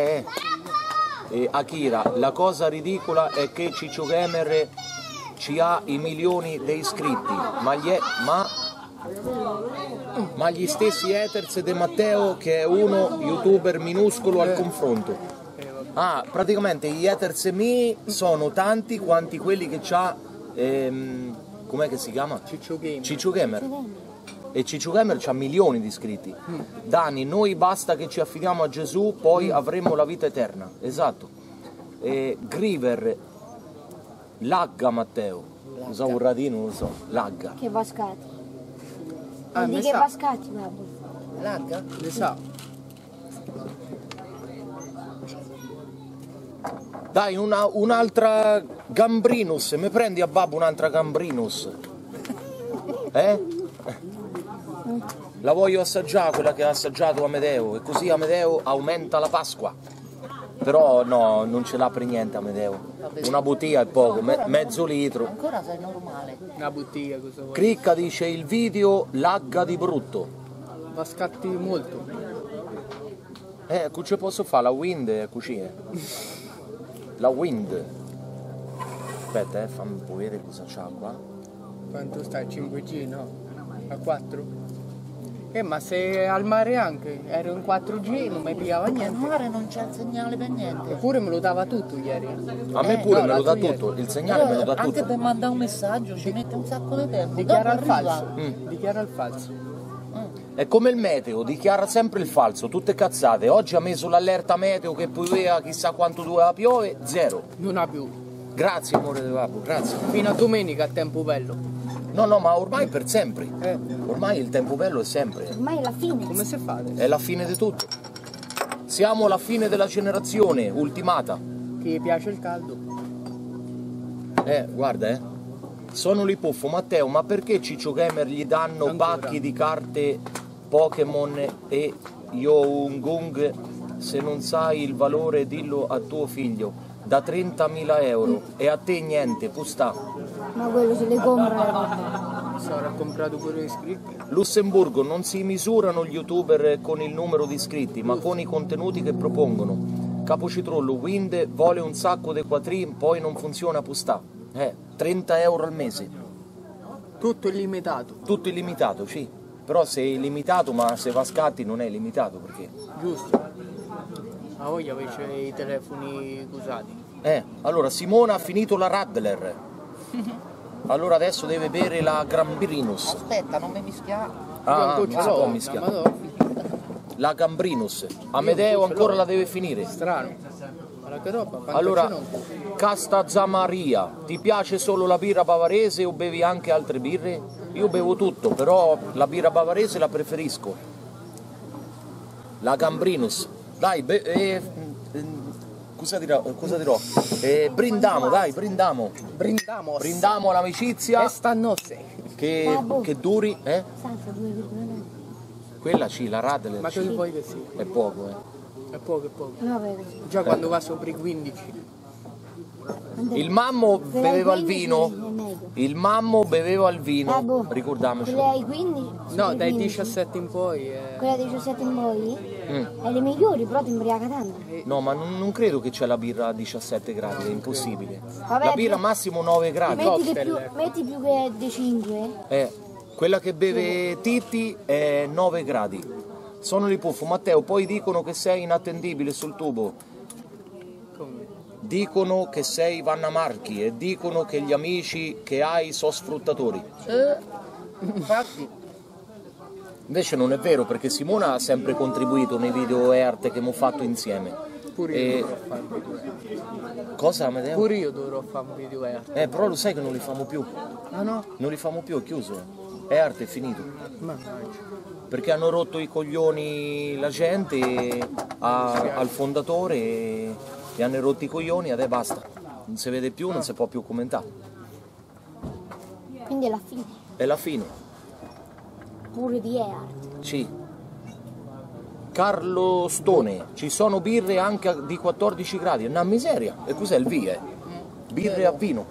E Akira, la cosa ridicola è che Ciccio Gamer ci ha i milioni di iscritti, ma gli stessi haters di Matteo che è uno youtuber minuscolo al confronto. Ah, praticamente gli haters miei sono tanti quanti quelli che c'ha, com'è che si chiama? Ciccio Game. Ciccio Gamer. E Ciccio Gamer c'ha milioni di iscritti. Dani, noi basta che ci affidiamo a Gesù, poi avremo la vita eterna. Esatto. E Griver, lagga Matteo. Non so, un radino, non lo so. Lagga. Che vascati. Ah, Di ne che sa. vascati, babbo? Lagga? Ne sa. Dai, un'altra Gambrinus. Mi prendi a babbo un'altra Gambrinus? La voglio assaggiare, quella che ha assaggiato Amedeo, e così Amedeo aumenta la Pasqua. Però no, non ce l'ha per niente Amedeo. Una bottiglia è poco, mezzo litro. Ancora sei normale. Una bottiglia, cosa vuoi? Cricca dice il video lagga di brutto. Ma scatti molto. Ci posso fare la wind cucina. La wind. Aspetta, fammi vedere cosa c'ha qua. Quanto sta? 5G, no? A 4? Ma se al mare anche, ero in 4G, non mi pigliava Al niente. mare non c'è il segnale per niente. Eppure me lo dava tutto ieri. A me pure no, me lo dà l'altro tutto, il segnale me lo dà Anche tutto. per mandare un messaggio ci mette un sacco di tempo. Dichiara il Dopo arriva. falso. Dichiara il falso. È come il meteo, dichiara sempre il falso, tutte cazzate. Oggi ha messo l'allerta meteo che pioveva chissà quanto doveva piove, zero. Non ha più. Grazie amore di babbo, grazie. Fino a domenica a tempo bello. No, ma ormai per sempre. Ormai il tempo bello è sempre. Ormai è la fine. Come si fa adesso? È la fine di tutto. Siamo alla fine della generazione ultimata. Chi piace il caldo? Guarda, sono Lipuffo. Matteo, ma perché Ciccio Gamer gli danno Ancora? pacchi di carte Pokémon e Young? Se non sai il valore dillo a tuo figlio. Da 30.000 euro e a te niente, pustà. Ma quello se le compra. Sarà comprato pure iscritti. Lussemburgo, non si misurano gli youtuber con il numero di iscritti, ma con i contenuti che propongono. Capocitrollo, Wind vuole un sacco di quattrin, poi non funziona pustà. 30 euro al mese. Tutto illimitato. Tutto illimitato, sì. Però se è illimitato, ma se va a scatti non è illimitato, perché... Giusto. A voglia invece i telefoni usati. Allora Simona ha finito la Radler. Allora adesso deve bere la Gambrinus. Aspetta, non mi mischiare. Non si può mischiare. La Gambrinus. Amedeo ancora la deve finire. Strano. Ma che roba? Quanto Allora, ce n'ho? Casta Zamaria, ti piace solo la birra bavarese o bevi anche altre birre? Io bevo tutto, però la birra bavarese la preferisco. La Gambrinus. Dai, cosa dirò? Brindiamo, dai, brindiamo. Brindiamo all'amicizia. E stanotte. Che duri, Salsa 2,9. Quella sì, la Radler. Ma che vuoi che sia? È poco, È poco, è poco. No, vero. Già quando va sopra i 15. Il mammo Per beveva ai il 15 vino. è meglio. Il mammo beveva il vino, Babbo, ricordiamoci. quelle ai 15? No, Ai dai 15. 17 in poi. Quella dei 17 in poi? È le migliori, però ti imbriaca tanto. No, ma non credo che c'è la birra a 17 gradi, è impossibile. Vabbè, La birra massimo 9 gradi. Metti più che dei 5. Quella che beve Titti è 9 gradi. Sono Lipuffo. Matteo, poi dicono che sei inattendibile sul tubo. Come? Dicono che sei Vanna Marchi e dicono che gli amici che hai sono sfruttatori. Infatti, Invece non è vero, perché Simona ha sempre contribuito nei video e arte che abbiamo fatto insieme. Pure io dovrò fare un video. Cosa, Amedeo? Pure io dovrò fare un video arte. Però lo sai che non li famo più. Ah no? Non li famo più, è chiuso. È arte, è finito. Mannaggia. Perché hanno rotto i coglioni la gente al fondatore e hanno rotto i coglioni, adesso basta. Non si vede più, non si può più commentare. Quindi è la fine. È la fine. Pure di arte. Sì. Carlo Stone, ci sono birre anche di 14 gradi, è una miseria. E cos'è il vino? Birre a vino.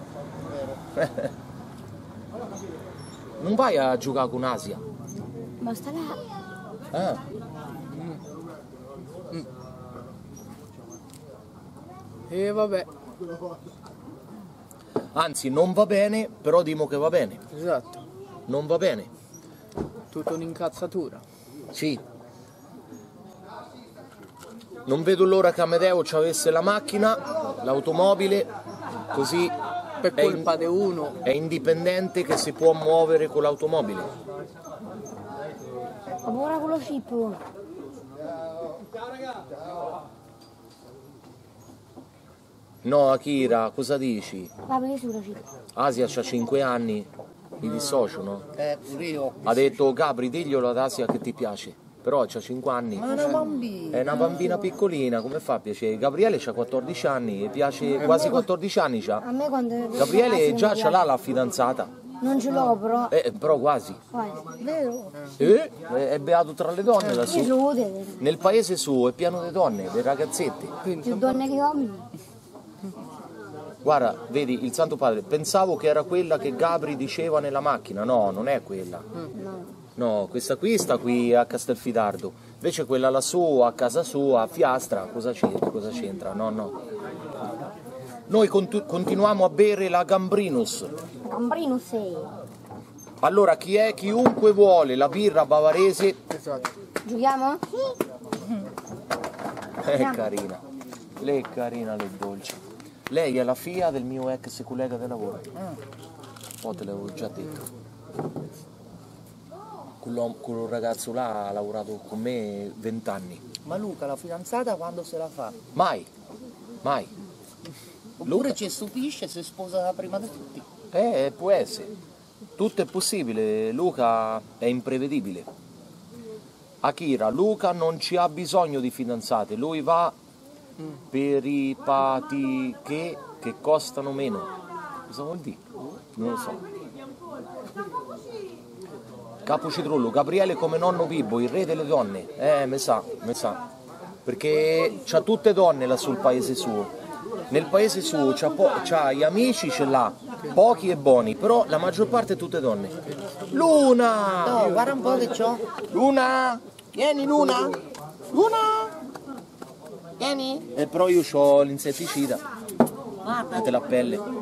Non vai a giocare con Asia. Ma sta là. Ah. E vabbè. Anzi, non va bene, però dimo che va bene. Esatto. Non va bene. Tutta un'incazzatura. Sì. Non vedo l'ora che Amedeo ci avesse la macchina, l'automobile, così Per colpa di uno. è indipendente che si può muovere con l'automobile. Ma ora con lo chip. No, Akira, cosa dici? Va perché sulla chip. Asia c'ha 5 anni, mi dissocio, no? Pure io. Ha detto Gabri, diglielo ad Asia che ti piace. Però c'ha 5 anni. Ma è una bambina. È una bambina piccolina, come fa a piacere? Gabriele c'ha 14 anni, e piace quasi 14 anni c'ha. A me quando. Gabriele già ce l'ha la fidanzata. Non ce l'ho però. Però quasi. Vero? È beato tra le donne Io lassù. lo vedo. Nel paese suo è pieno di donne, di ragazzette. Più donne che uomini. Guarda, vedi, il Santo Padre, pensavo che era quella che Gabri diceva nella macchina. No, non è quella. No. No, questa qui sta qui a Castelfidardo. Invece quella lassù, a casa sua, a Fiastra, cosa c'entra? No, no. Noi continuiamo a bere la Gambrinus. Gambrino sei. Allora, chiunque vuole la birra bavarese, Esatto. Giochiamo? è carina. Lei è carina, lei è dolce. Lei è la figlia del mio ex collega di lavoro. Poi te l'avevo già detto. Quel ragazzo là ha lavorato con me 20 anni. Ma Luca, la fidanzata quando se la fa? Mai, mai. Oppure ci stupisce se sposa prima di tutti. Può essere. Tutto è possibile. Luca è imprevedibile. Akira, Luca non ci ha bisogno di fidanzate. Lui va per i pati che costano meno. Cosa vuol dire? Non lo so. Capo Citrullo, Gabriele come nonno Bibbo, il re delle donne. Me sa. Perché c'ha tutte donne là sul paese suo. Nel paese suo c'ha gli amici, ce l'ha, pochi e buoni, però la maggior parte è tutte donne. Luna! No, guarda un po' che c'ho. Luna! Vieni Luna! Luna! Vieni! Però io ho l'insetticida. Guardate la pelle.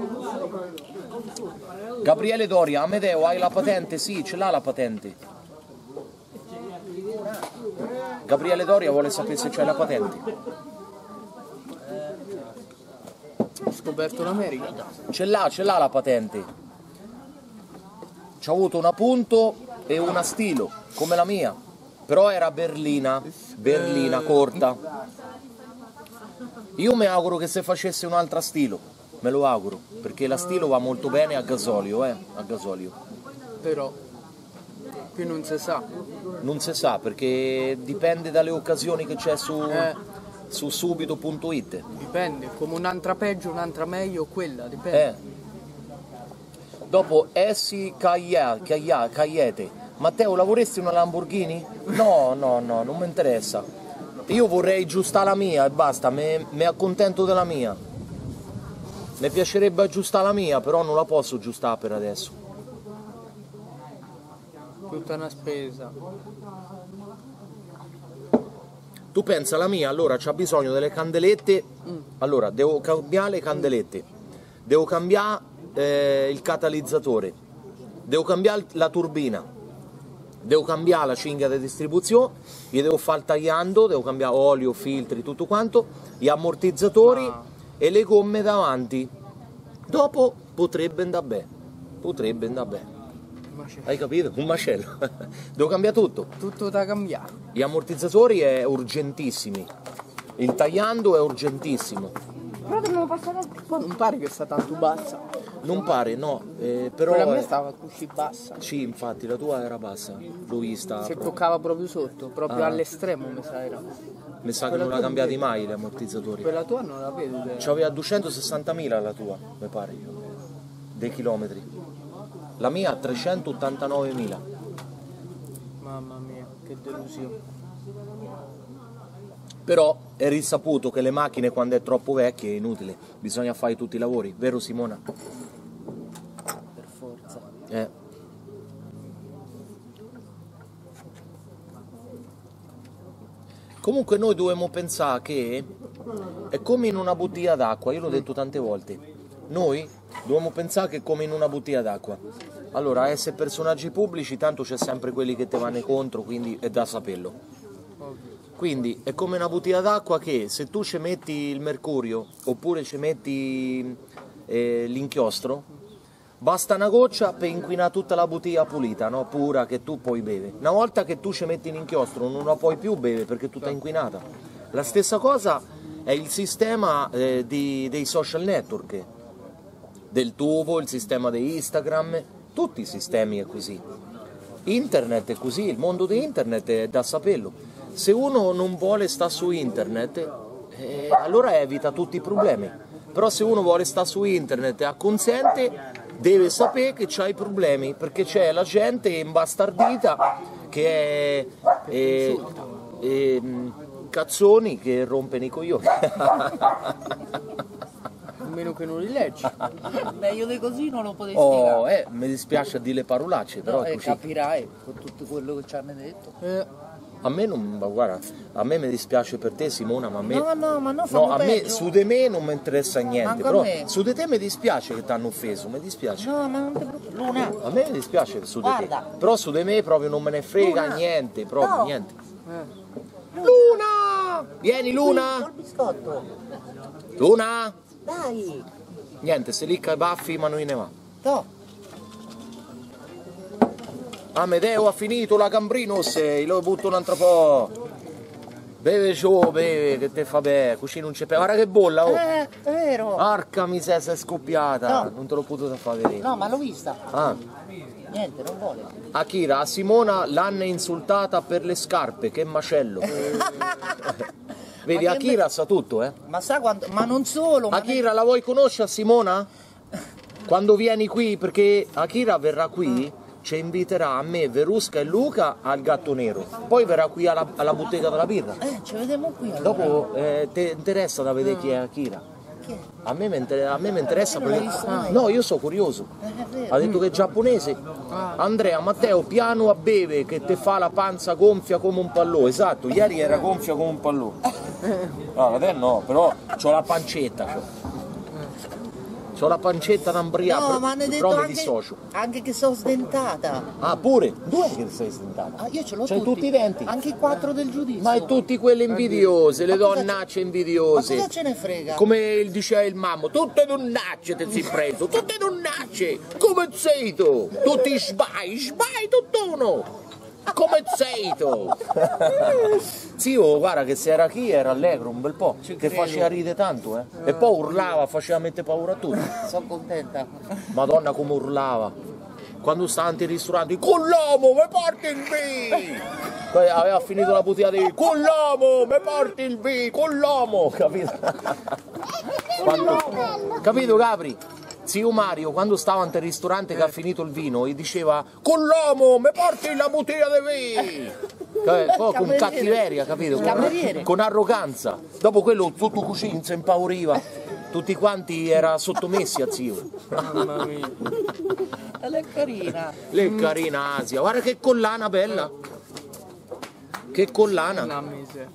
Gabriele Doria, Amedeo, hai la patente? Sì, ce l'ha la patente. Gabriele Doria vuole sapere se c'è la patente. Ho scoperto l'America. Ce l'ha la patente. C'ha avuto un appunto e una stilo, come la mia. Però era berlina corta. Io mi auguro che se facesse un'altra stilo. Me lo auguro, perché la stilo va molto bene a gasolio, a gasolio. Però più non si sa. Non si sa, perché dipende dalle occasioni che c'è su subito.it. Dipende, come un'altra peggio, un'altra meglio, quella, dipende. Dopo Essi Cagliete. Matteo, lavoresti una Lamborghini? No, non mi interessa. Io vorrei aggiustare la mia e basta, mi accontento della mia. Mi piacerebbe aggiustare la mia, però non la posso aggiustare per adesso. Tutta una spesa. Tu pensa la mia, allora c'ha bisogno delle candelette. Allora, devo cambiare le candelette. Devo cambiare il catalizzatore. Devo cambiare la turbina. Devo cambiare la cinghia di distribuzione. Gli devo far tagliando, devo cambiare olio, filtri, tutto quanto. Gli ammortizzatori. E le gomme davanti. Dopo potrebbe andare bene. Hai capito? Un macello. Devo cambiare tutto. Tutto da cambiare. Gli ammortizzatori è urgentissimi. Il tagliando è urgentissimo. Però dobbiamo passare al... Non pare che sta tanto bassa. Non pare, no, però... La mia stava così bassa. Sì, infatti, la tua era bassa. Lui sta... Si toccava proprio sotto, proprio all'estremo mi sa era. Mi sa che non l'ha cambiati mai gli ammortizzatori. Quella tua non la vedo. C'aveva 260.000 la tua, mi pare, dei chilometri. La mia ha 389.000. Mamma mia, che delusione. Però è risaputo che le macchine quando è troppo vecchie è inutile, bisogna fare tutti i lavori, vero Simona? Per forza. Comunque noi dobbiamo pensare che è come in una bottiglia d'acqua, io l'ho detto tante volte, noi dobbiamo pensare che è come in una bottiglia d'acqua. Allora, essere personaggi pubblici, tanto c'è sempre quelli che te vanno contro, quindi è da saperlo. Quindi è come una bottiglia d'acqua che se tu ci metti il mercurio oppure ci metti l'inchiostro, basta una goccia per inquinare tutta la bottiglia pulita, no? Pura, che tu puoi bere. Una volta che tu ci metti l'inchiostro non la puoi più bere perché è tutta inquinata. La stessa cosa è il sistema dei social network, del tubo, il sistema di Instagram, tutti i sistemi è così. Internet è così, il mondo di internet è da saperlo. Se uno non vuole stare su internet, allora evita tutti i problemi. Però se uno vuole stare su internet e acconsente, deve sapere che c'ha i problemi, perché c'è la gente imbastardita che è cazzoni che rompono i coglioni. A meno che non li leggi. Meglio di così non lo potevi spiegare. Mi dispiace a dire le parolacce, però No, è così. capirai con tutto quello che ci hanno detto. A me non, guarda, a me mi dispiace per te Simona, ma a me... No, ma non No, fanno a me, peggio. su di me non mi interessa niente, Manco a però me. su di te mi dispiace che ti hanno offeso, mi dispiace. No, ma non ti preoccupare. Luna, A me mi dispiace su di te, Guarda. però su di me proprio non me ne frega Luna. niente, proprio No. niente. Luna! Vieni Luna! col biscotto. Luna! Dai. Niente, se licca i baffi ma non ne va. No. Amedeo ha finito la Cambrinos, lo butto un altro po'. Beve giù, beve, che te fa bene, così non c'è... Guarda che bolla, oh! È vero. Arca miseria, sei scoppiata, No. non te l'ho potuto far vedere. No, ma l'ho vista. Ah. Niente, non vuole. Akira, a Simona l'hanno insultata per le scarpe, che macello. Vedi, Ma che Akira sa tutto, eh? Ma sa quanto... Ma non solo. ma Akira, la vuoi conoscere a Simona? Quando vieni qui, perché Akira verrà qui, ci inviterà a me, Verusca e Luca al Gatto Nero. Poi verrà qui alla bottega della birra. ci vediamo qui allora. Dopo ti interessa da vedere chi è Akira? Chi è? A me mi interessa non l'hai perché... visto mai? No, io sono curioso. È vero. Ha detto che è giapponese. Andrea, Matteo, piano a beve che te fa la panza gonfia come un pallò. Esatto, ieri era gonfia come un pallò. No, adesso no, però c'ho la pancetta. C'ho la pancetta da imbriaco, No, ma hanno detto però mi anche, dissocio. anche che sono sdentata. Ah, pure? Dove che sei stentata? Ah, io ce l'ho C'hai tutti i denti? Anche i 4 del giudizio. Ma è tutti quelle invidiose, le donnacce Ma invidiose. cosa ce ne frega? Come diceva il mammo, tutte donnacce ti si preso, tutte donnacce, come sei tu? Tutti sbai tutto uno. Come sei tu? Zio, guarda che se era chi era allegro un bel po', che faceva ridere tanto, eh. E poi urlava, faceva mettere paura a tutti. Sono contenta. Madonna come urlava. Quando stavano in ristorante, con l'uomo, mi porti il B! Poi aveva finito la bottiglia di con l'uomo, mi porti il B, con l'uomo, capito? Capito Capri? Zio Mario, quando stava al ristorante che ha finito il vino, gli diceva con l'uomo, mi porti la bottiglia di vino! Poi con cattiveria, capito? Con arroganza. Dopo quello tutto cucino si impauriva. Tutti quanti era sottomessi a zio. Mamma mia. È carina. Le carina Asia, guarda che collana bella. Che collana. Una miseria.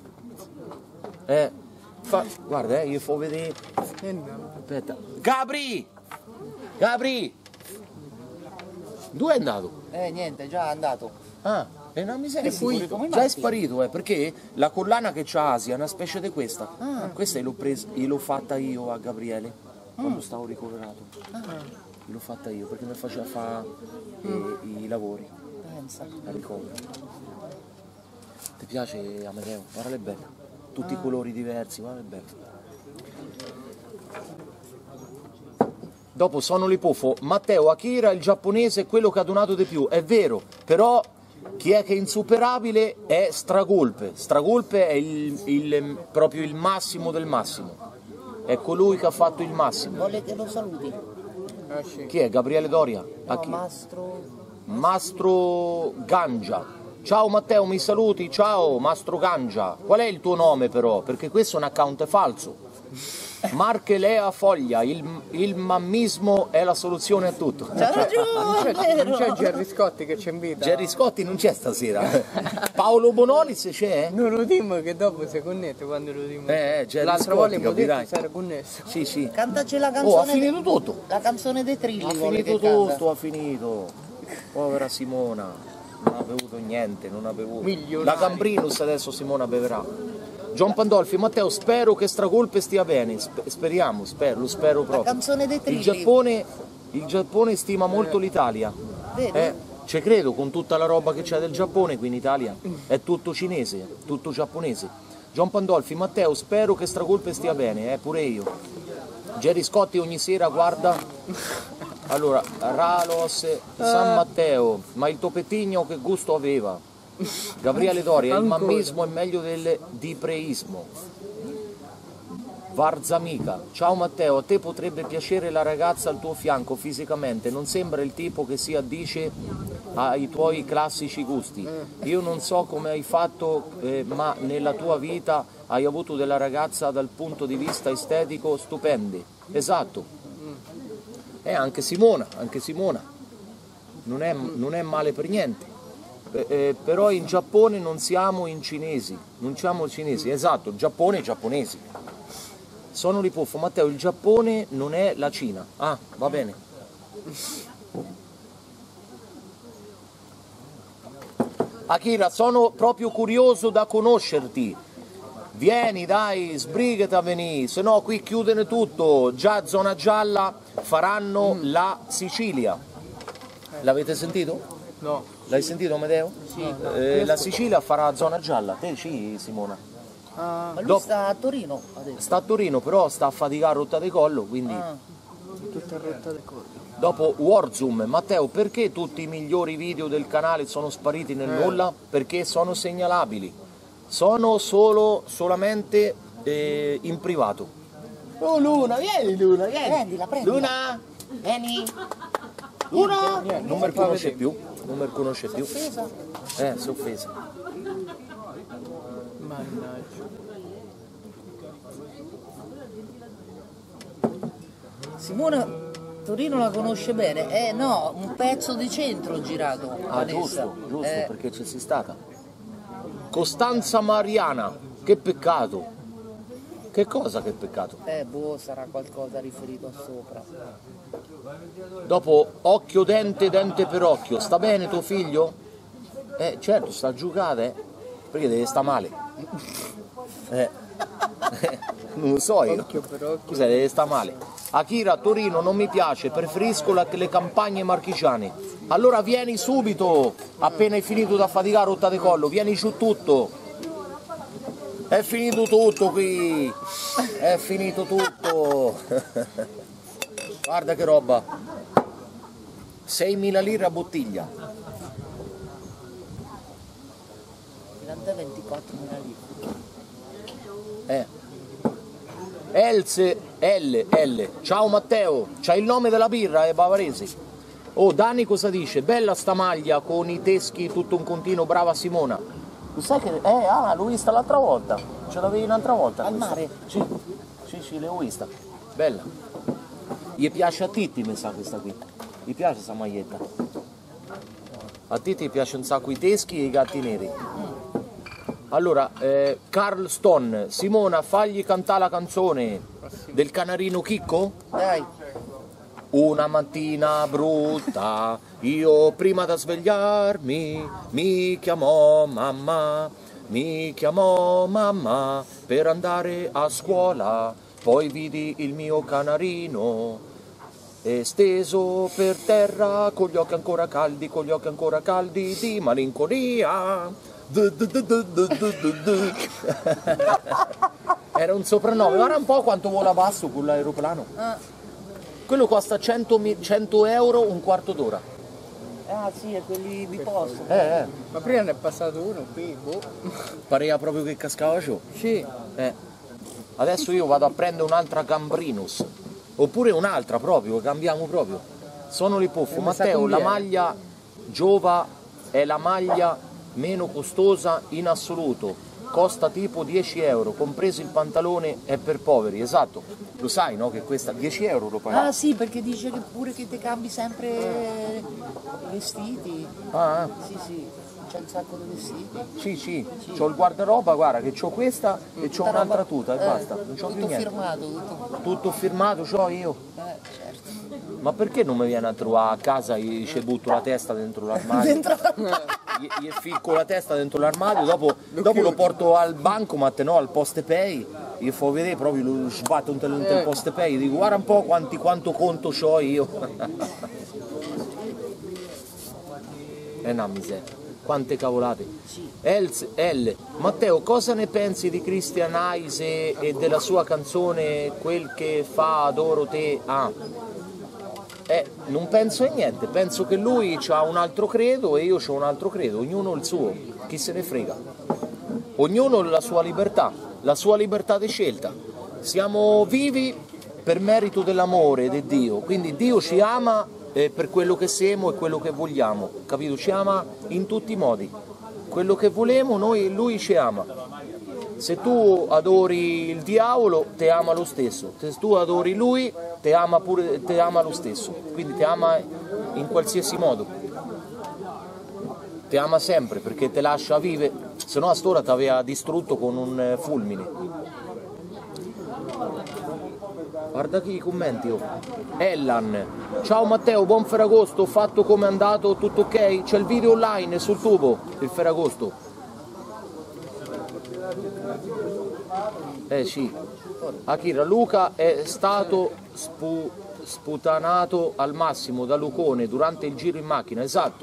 Guarda, io fo vedere. Aspetta. Capri! Capri! Dove è andato? Niente, già andato. Ah, è una miseria. È sparito, come Già è Matti. sparito, perché la collana che c'ha Asia è una specie di questa. Questa l'ho fatta io a Gabriele quando stavo ricoverato. L'ho fatta io perché mi faceva fare i lavori Pensa. a ricovero. Ti piace Amedeo? Guarda che bella. tutti i colori diversi, vabbè. Dopo sono Lipuffo, Matteo, Akira, il giapponese è quello che ha donato di più, è vero, però chi è che è insuperabile è Stragolpe. Stragolpe è proprio il massimo del massimo, è colui che ha fatto il massimo. Vuole che lo saluti? Sì. Chi è? Gabriele Doria? No, Mastro Gangia. Ciao Matteo, mi saluti? Ciao Mastro Gangia. Qual è il tuo nome però? Perché questo è un account falso. Marche Lea Foglia, il mammismo è la soluzione a tutto. Non c'è Gerry Scotti che ci invita? Gerry Scotti non c'è stasera. Paolo Bonolis c'è? Non lo dimmo che dopo si connette quando lo dimmo. Gerry L'altra Scotti, volta capirai. si era connesso. Sì, sì. Cantaci la canzone. Oh, ha finito tutto. La canzone dei Trilli. Ha finito tutto, ha finito. Povera Simona, non ha bevuto niente, non ha bevuto. Milionari. La Gambrinus adesso Simona beverà. John Pandolfi, Matteo, spero che Stragolpe stia bene. Speriamo, lo spero proprio. La canzone dei Trilli. Il Giappone stima molto l'Italia. Vedi? Ci credo, con tutta la roba che c'è del Giappone qui in Italia. È tutto cinese, tutto giapponese. John Pandolfi, Matteo, spero che Stragolpe stia bene, pure io. Gerry Scotti ogni sera guarda. Allora, Ralos, San Matteo, ma il topetigno che gusto aveva? Gabriele Doria, il mammismo è meglio del dipreismo. Varzamica, ciao Matteo, a te potrebbe piacere la ragazza al tuo fianco fisicamente, non sembra il tipo che si addice ai tuoi classici gusti. Io non so come hai fatto, ma nella tua vita hai avuto della ragazza dal punto di vista estetico stupende. Esatto. Anche Simona, non è male per niente. Però in Giappone non siamo cinesi, esatto, Giappone e giapponesi. Sono Lipuffo, Matteo, il Giappone non è la Cina. Ah, va bene. Akira, sono proprio curioso da conoscerti. Vieni, dai, sbrigati a venire, se no qui chiudono tutto. Già zona gialla faranno la Sicilia. L'avete sentito? No. L'hai sentito Amedeo? Sì. La Sicilia farà zona gialla. Te sì, Simona. Ma lui sta a Torino adesso. Sta a Torino, però sta a faticare a rotta di collo, quindi... Tutta rotta di collo. Dopo Warzone, Matteo, perché tutti i migliori video del canale sono spariti nel nulla? Perché sono segnalabili. Sono solamente in privato. Oh Luna, vieni Luna, vieni. Prendila. Luna, vieni. Luna. Non mi riconosce più. Si è offesa. Mannaggia. Simona Torino la conosce bene. No, un pezzo di centro ho girato. Ah, giusto, perché ci sei stata. Costanza Mariana, che peccato. Che cosa che peccato? Sarà qualcosa riferito a sopra. Dopo occhio dente, dente per occhio, sta bene tuo figlio? Certo, sta a giocare, perché deve sta male. Non lo so io. Occhio per occhio. Cos'è, deve sta male. Akira, Torino non mi piace, preferisco le campagne marchigiane. Allora vieni subito, appena hai finito da faticare rotta di collo, vieni giù tutto. È finito tutto qui, è finito tutto. Guarda che roba, 6.000 lire a bottiglia. In realtà 24.000 lire. Else, L, ciao Matteo, c'hai il nome della birra, bavarese. Oh, Dani cosa dice? Bella sta maglia con i teschi tutto un continuo, brava Simona. Tu sai che... l'ho vista l'altra volta, ce l'avevi un'altra volta. Al questa. mare? Sì, l'ho vista. Bella. Gli piace a Titti, mi sa questa qui. Gli piace questa maglietta. A Titti gli piace un sacco i teschi e i gatti neri. Allora, Carl Stone, Simona, fagli cantare la canzone del canarino Chicco? Dai. Una mattina brutta, io prima da svegliarmi, mi chiamò mamma per andare a scuola, poi vidi il mio canarino steso per terra con gli occhi ancora caldi di malinconia. Era un soprannome, guarda un po' quanto vola basso quell'aeroplano. Quello costa 100 euro un quarto d'ora. Ah sì, è quelli di posto. Ma prima ne è passato uno qui, boh. Pareva proprio che cascava giù. Sì. Adesso io vado a prendere un'altra Gambrinus. Oppure un'altra proprio, cambiamo proprio. Sono le puffo. Matteo, la maglia Giova è la maglia meno costosa in assoluto. Costa tipo 10 euro, compreso il pantalone è per poveri, esatto. Lo sai, no? Che questa 10 euro lo paghi. Ah sì, perché dice che pure che ti cambi sempre i vestiti. Sì, sì, c'è un sacco di vestiti. Sì. C'ho il guardaroba, guarda che c'ho questa e c'ho un'altra tuta e basta. Non c'ho più Tutto niente. firmato. Tutto firmato c'ho io. Certo. Ma perché non mi viene a trovare a casa e ci butto la testa dentro l'armadio? Gli ficco la testa dentro l'armadio, dopo lo porto al bancomat, no, al PostePay, gli fa vedere proprio, lo sbatto nel PostePay, dico guarda un po' quanto conto c'ho io. Una miseria, quante cavolate. L. Matteo, cosa ne pensi di Christian Aise e della sua canzone Quel che fa adoro te? Non penso a niente, penso che lui ha un altro credo e io ho un altro credo, ognuno il suo, chi se ne frega. Ognuno la sua libertà di scelta. Siamo vivi per merito dell'amore di Dio, quindi Dio ci ama per quello che siamo e quello che vogliamo, capito? Ci ama in tutti i modi, quello che volemo lui ci ama. Se tu adori il diavolo, ti ama lo stesso. Se tu adori lui, ti ama lo stesso. Quindi ti ama in qualsiasi modo. Ti ama sempre perché ti lascia vivere, se no a st'ora ti aveva distrutto con un fulmine. Guarda chi i commenti. Ellan. Ciao Matteo, buon Ferragosto, fatto come è andato, tutto ok? C'è il video online sul tubo, il Ferragosto. Sì, Akira, Luca è stato sputanato al massimo da Lucone durante il giro in macchina, esatto.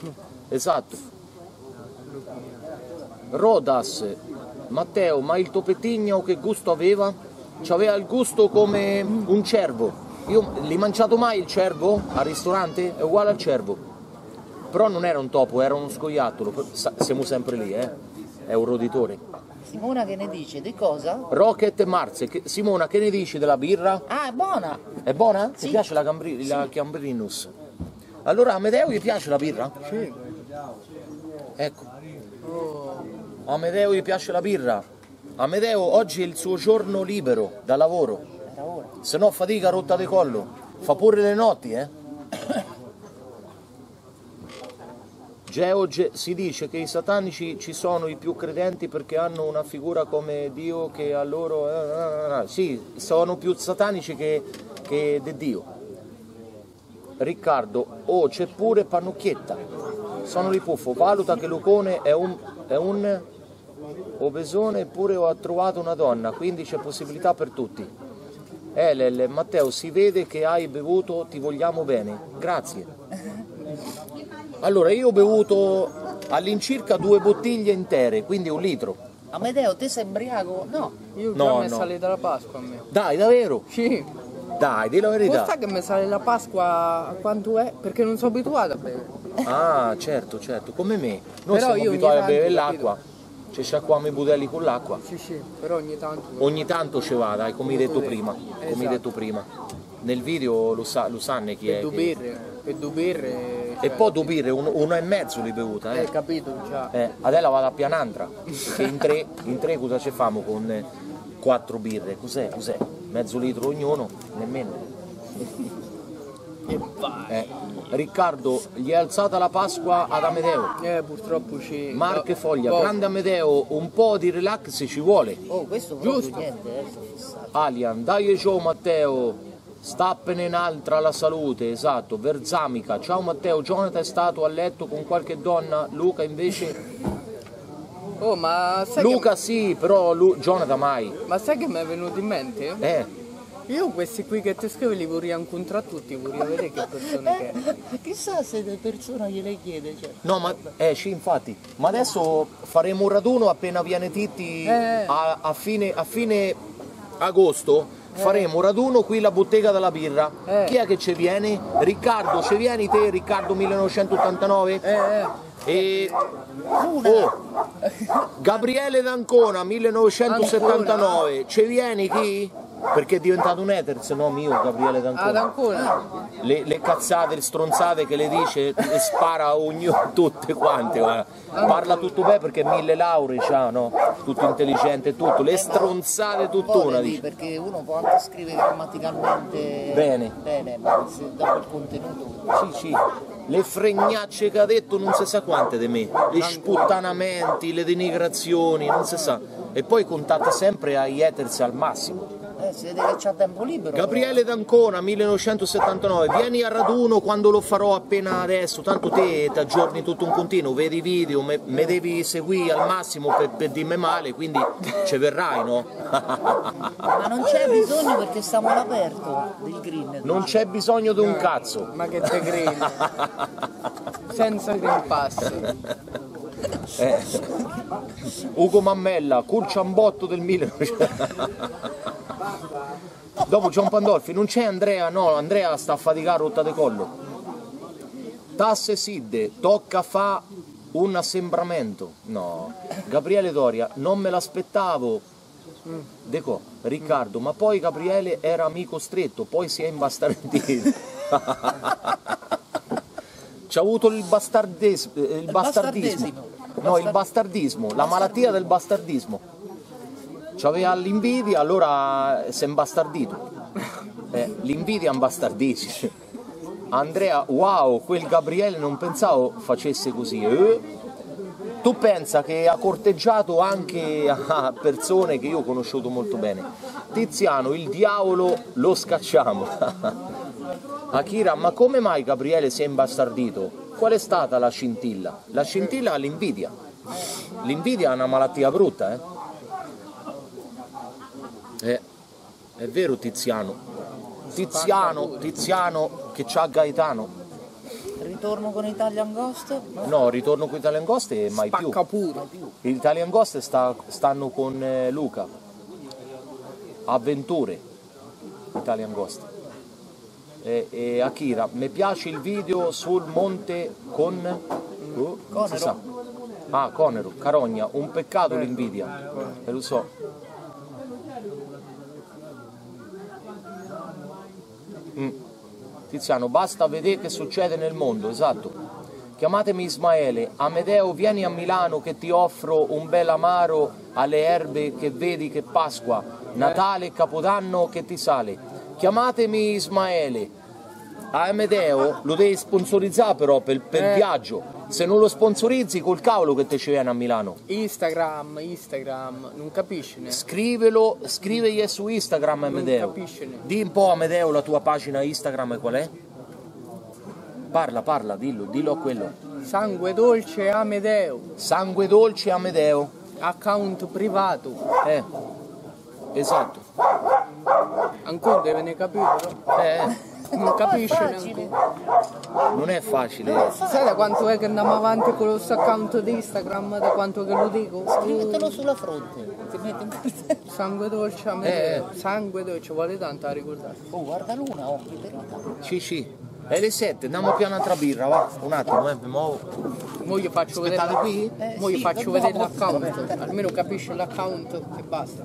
Rodas, Matteo, ma il topetigno che gusto aveva? C'aveva il gusto come un cervo. Io l'hai mangiato mai il cervo al ristorante? È uguale al cervo. Però non era un topo, era uno scoiattolo. Siamo sempre lì, è un roditore. Simona che ne dice? Di cosa? Rocket Marze. Simona, che ne dici della birra? Ah, è buona! È buona? Sì. Ti piace la Gambrinus? Allora, a Amedeo gli piace la birra? Sì. Ecco. A Amedeo gli piace la birra. Amedeo oggi è il suo giorno libero da lavoro. Se no fatica rotta di collo. Fa pure le notti, George, si dice che i satanici ci sono i più credenti perché hanno una figura come Dio che a loro... Sì, sono più satanici che di Dio. Riccardo, c'è pure Pannocchietta. Sono di puffo, valuta che Lucone è un obesone eppure ho trovato una donna, quindi c'è possibilità per tutti. Matteo, si vede che hai bevuto, ti vogliamo bene. Grazie. Allora, io ho bevuto all'incirca 2 bottiglie intere, quindi 1 litro. Amedeo, te sei embriaco? No. Io già mi sale dalla Pasqua a me. Dai, davvero? Sì. Dai, di la verità. Sai che mi sale la Pasqua quanto è? Perché non sono abituato a bere. Ah, certo, come me. Noi Però siamo io abituati a ogni bere tanto, l'acqua. Ci sciacquiamo i budelli con l'acqua. Sì, però ogni tanto. Ogni tanto ci va, dai, come hai detto prima. Come hai detto prima. Nel video lo sanno chi è. Per due birre. E poi 2 birre, 1,5 li bevuta, Capito già. Adesso vado a pian'altra. Perché in tre cosa ci famo con 4 birre? Cos'è? Mezzo litro ognuno? Nemmeno. E vai. Riccardo, gli è alzata la Pasqua ad Amedeo. Purtroppo ci. Marche Foglia, grande Amedeo, un po' di relax ci vuole. Questo giusto. Niente, Alian, dai ciao Matteo, stappene un'altra la salute, esatto. Verzamica, ciao Matteo, Jonathan è stato a letto con qualche donna, Luca invece... ma sai Luca sì, però Jonathan mai. Ma sai che mi è venuto in mente? Io questi qui che ti scrivo li vorrei incontrare tutti, vorrei vedere che persone che è. Chissà se le persone gliele chiede. Cioè. No, ma sì, infatti. Ma adesso faremo un raduno appena viene Titti a fine agosto. Faremo un raduno qui la bottega della birra. Chi è che ci viene? Riccardo, ci vieni te, Riccardo 1989? E Gabriele D'Ancona 1979. Ci vieni chi? Perché è diventato un eters, no mio Gabriele D'Ancona. Le cazzate, le stronzate che le dice, le spara ognuno, tutte quante, guarda. Parla tutto bene perché 1000 lauree c'ha, no? Tutto intelligente e tutto, le stronzate tutt'una dice. Perché uno può anche scrivere grammaticalmente bene, ma se dopo il contenuto. Sì. Le fregnacce che ha detto non si sa quante di me, gli sputtanamenti, le denigrazioni, non si sa. E poi contatta sempre agli eters al massimo. Si vede che c'ha tempo libero. Gabriele D'Ancona 1979, vieni a raduno quando lo farò appena adesso, tanto te ti aggiorni tutto un continuo, vedi i video, me devi seguire al massimo per dirmi male, quindi ci verrai, no? Ma non c'è bisogno perché stiamo all'aperto del green. Non c'è bisogno di un cazzo. Ma che te green? Senza green pass. Ugo Mammella, col ciambotto del 1900. Dopo John Pandolfi, non c'è Andrea, no, Andrea sta a faticare rotta de collo. Tasse Sidde, tocca fa un assembramento. No, Gabriele Doria, non me l'aspettavo. Deco, Riccardo, ma poi Gabriele era amico stretto, poi si è imbastardito. C'ha avuto il bastardismo. No, il bastardismo, la malattia del bastardismo. C'aveva l'invidia, allora si è imbastardito. L'invidia imbastardisce. Andrea, wow, quel Gabriele non pensavo facesse così. Tu pensa che ha corteggiato anche a persone che io ho conosciuto molto bene. Tiziano, il diavolo lo scacciamo. Akira, ma come mai Gabriele si è imbastardito? Qual è stata la scintilla? La scintilla è l'invidia. L'invidia è una malattia brutta, È vero Tiziano che c'ha Gaetano. Ritorno con Italian Ghost? No, ritorno con Italian Ghost e mai più. Spacca pure. Italian Ghost stanno con Luca. Avventure Italian Ghost. E Akira, mi piace il video sul monte con si sa. Conero, Carogna, un peccato l'invidia. Lo so. Tiziano, basta vedere che succede nel mondo, esatto. Chiamatemi Ismaele, Amedeo vieni a Milano che ti offro un bel amaro alle erbe che vedi che Pasqua, Natale e Capodanno che ti sale. Chiamatemi Ismaele. Amedeo lo devi sponsorizzare però per il viaggio. Se non lo sponsorizzi col cavolo che te ci viene a Milano. Instagram, non capisci ne? Scrivegli su Instagram Amedeo. Non capisci ne? Di un po' Amedeo la tua pagina Instagram qual è? Parla, dillo a quello. Sangue Dolce Amedeo. Sangue Dolce Amedeo. Account privato. Esatto. Ancora deve ne capire però. Non capisce neanche. Non è facile. Sai da quanto è che andiamo avanti con lo suo account di Instagram? Da quanto che lo dico? Scrivetelo sulla fronte. Ti metti un cartello. Sangue Dolce Amedeo. Sangue Dolce, vuole tanto a ricordare. Oh, guarda l'una, occhi per Sì. È le 7, andiamo piano a un'altra birra, va? Un attimo, Mo gli faccio vedere qui? Mo gli faccio vedere l'account. Almeno capisce l'account e basta.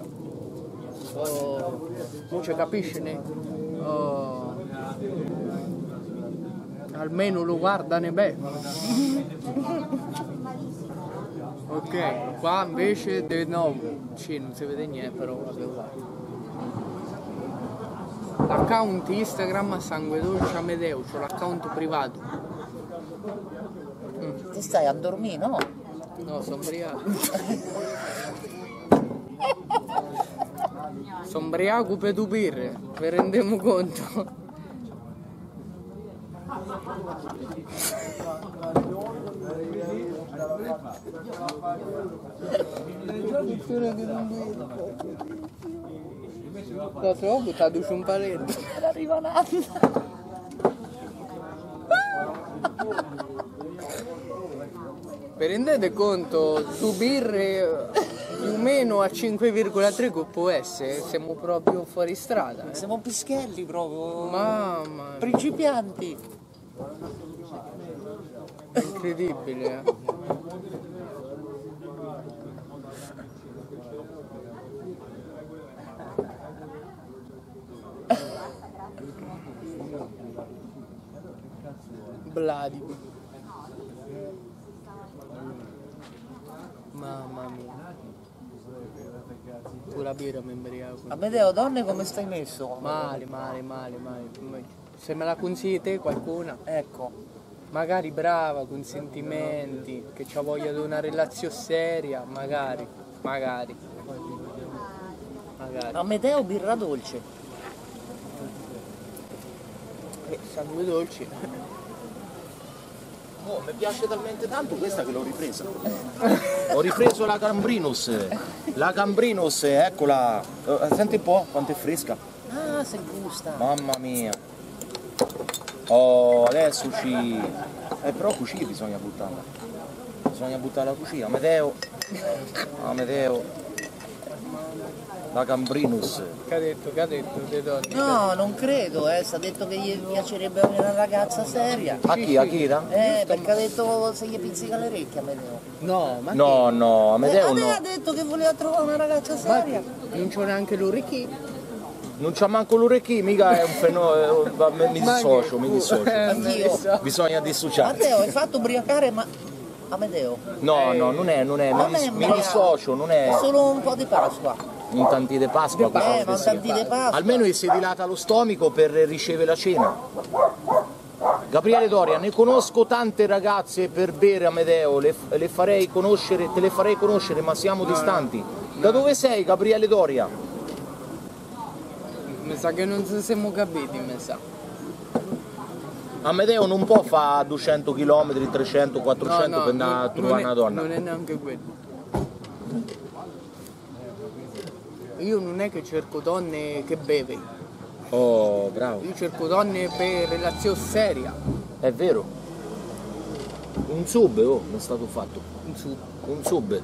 Non ci capisce ne? Almeno lo guardane bene. Ok, qua invece no, non si vede niente però vabbè. L'account Instagram Sangue Dolce Amedeo, c'ho l'account privato. Ti stai a dormire, no? No, sono ubriaco. Sono ubriaco per due birre, vi rendiamo conto? Lo so, ho buttato su un paletto. Arriva Nanda. Vi rendete conto, su birre più o meno a 5,3 che può essere, siamo proprio fuori strada. Siamo pischelli proprio. Mamma mia, Principianti. incredibile. Vladico. Mamma mia. Tu la birra mi imbriaco. Amedeo, donne come stai messo? Male. Se me la consigli te qualcuna, ecco, magari brava, con sentimenti, che c'ha voglia di una relazione seria, magari. Amedeo birra dolce. Sangue dolce. Oh, mi piace talmente tanto questa che l'ho ripresa. Ho ripreso la Gambrinus. La Gambrinus, eccola. Senti un po' quanto è fresca. Ah, se gusta. Mamma mia. Oh, adesso ci... però cucina bisogna buttarla. Bisogna buttare la cucina. Amedeo. La Gambrinus. Che ha detto, te donne? No, non credo, si ha detto che gli piacerebbe una ragazza seria. A chi? A Kira? Perché ha detto se gli pizzica le orecchie Amedeo. No, ma No, Amedeo no. Ha detto che voleva trovare una ragazza seria. non c'ho neanche l'orecchio. Non c'ha manco l'orecchio, mica è un fenomeno. Mi dissocio. Anch'io. Bisogna dissociare. Matteo, hai fatto ubriacare Amedeo? No, non è. Mi dissocio, non è. È solo un po' di Pasqua. Un tantì di Pasqua. Ma un tantì di Pasqua. Almeno si dilata lo stomaco per ricevere la cena. Gabriele Doria, ne conosco tante ragazze per bere, Amedeo, te le farei conoscere, ma siamo distanti. Da dove sei, Gabriele Doria? Mi sa che non ci siamo capiti, mi sa. Amedeo non può fare 200 km, 300, 400 per andare a trovare una donna. Non è neanche quello. Io non è che cerco donne che beve, Oh, bravo. io cerco donne per relazione seria. È vero. Un sub, mi è stato fatto. Un sub.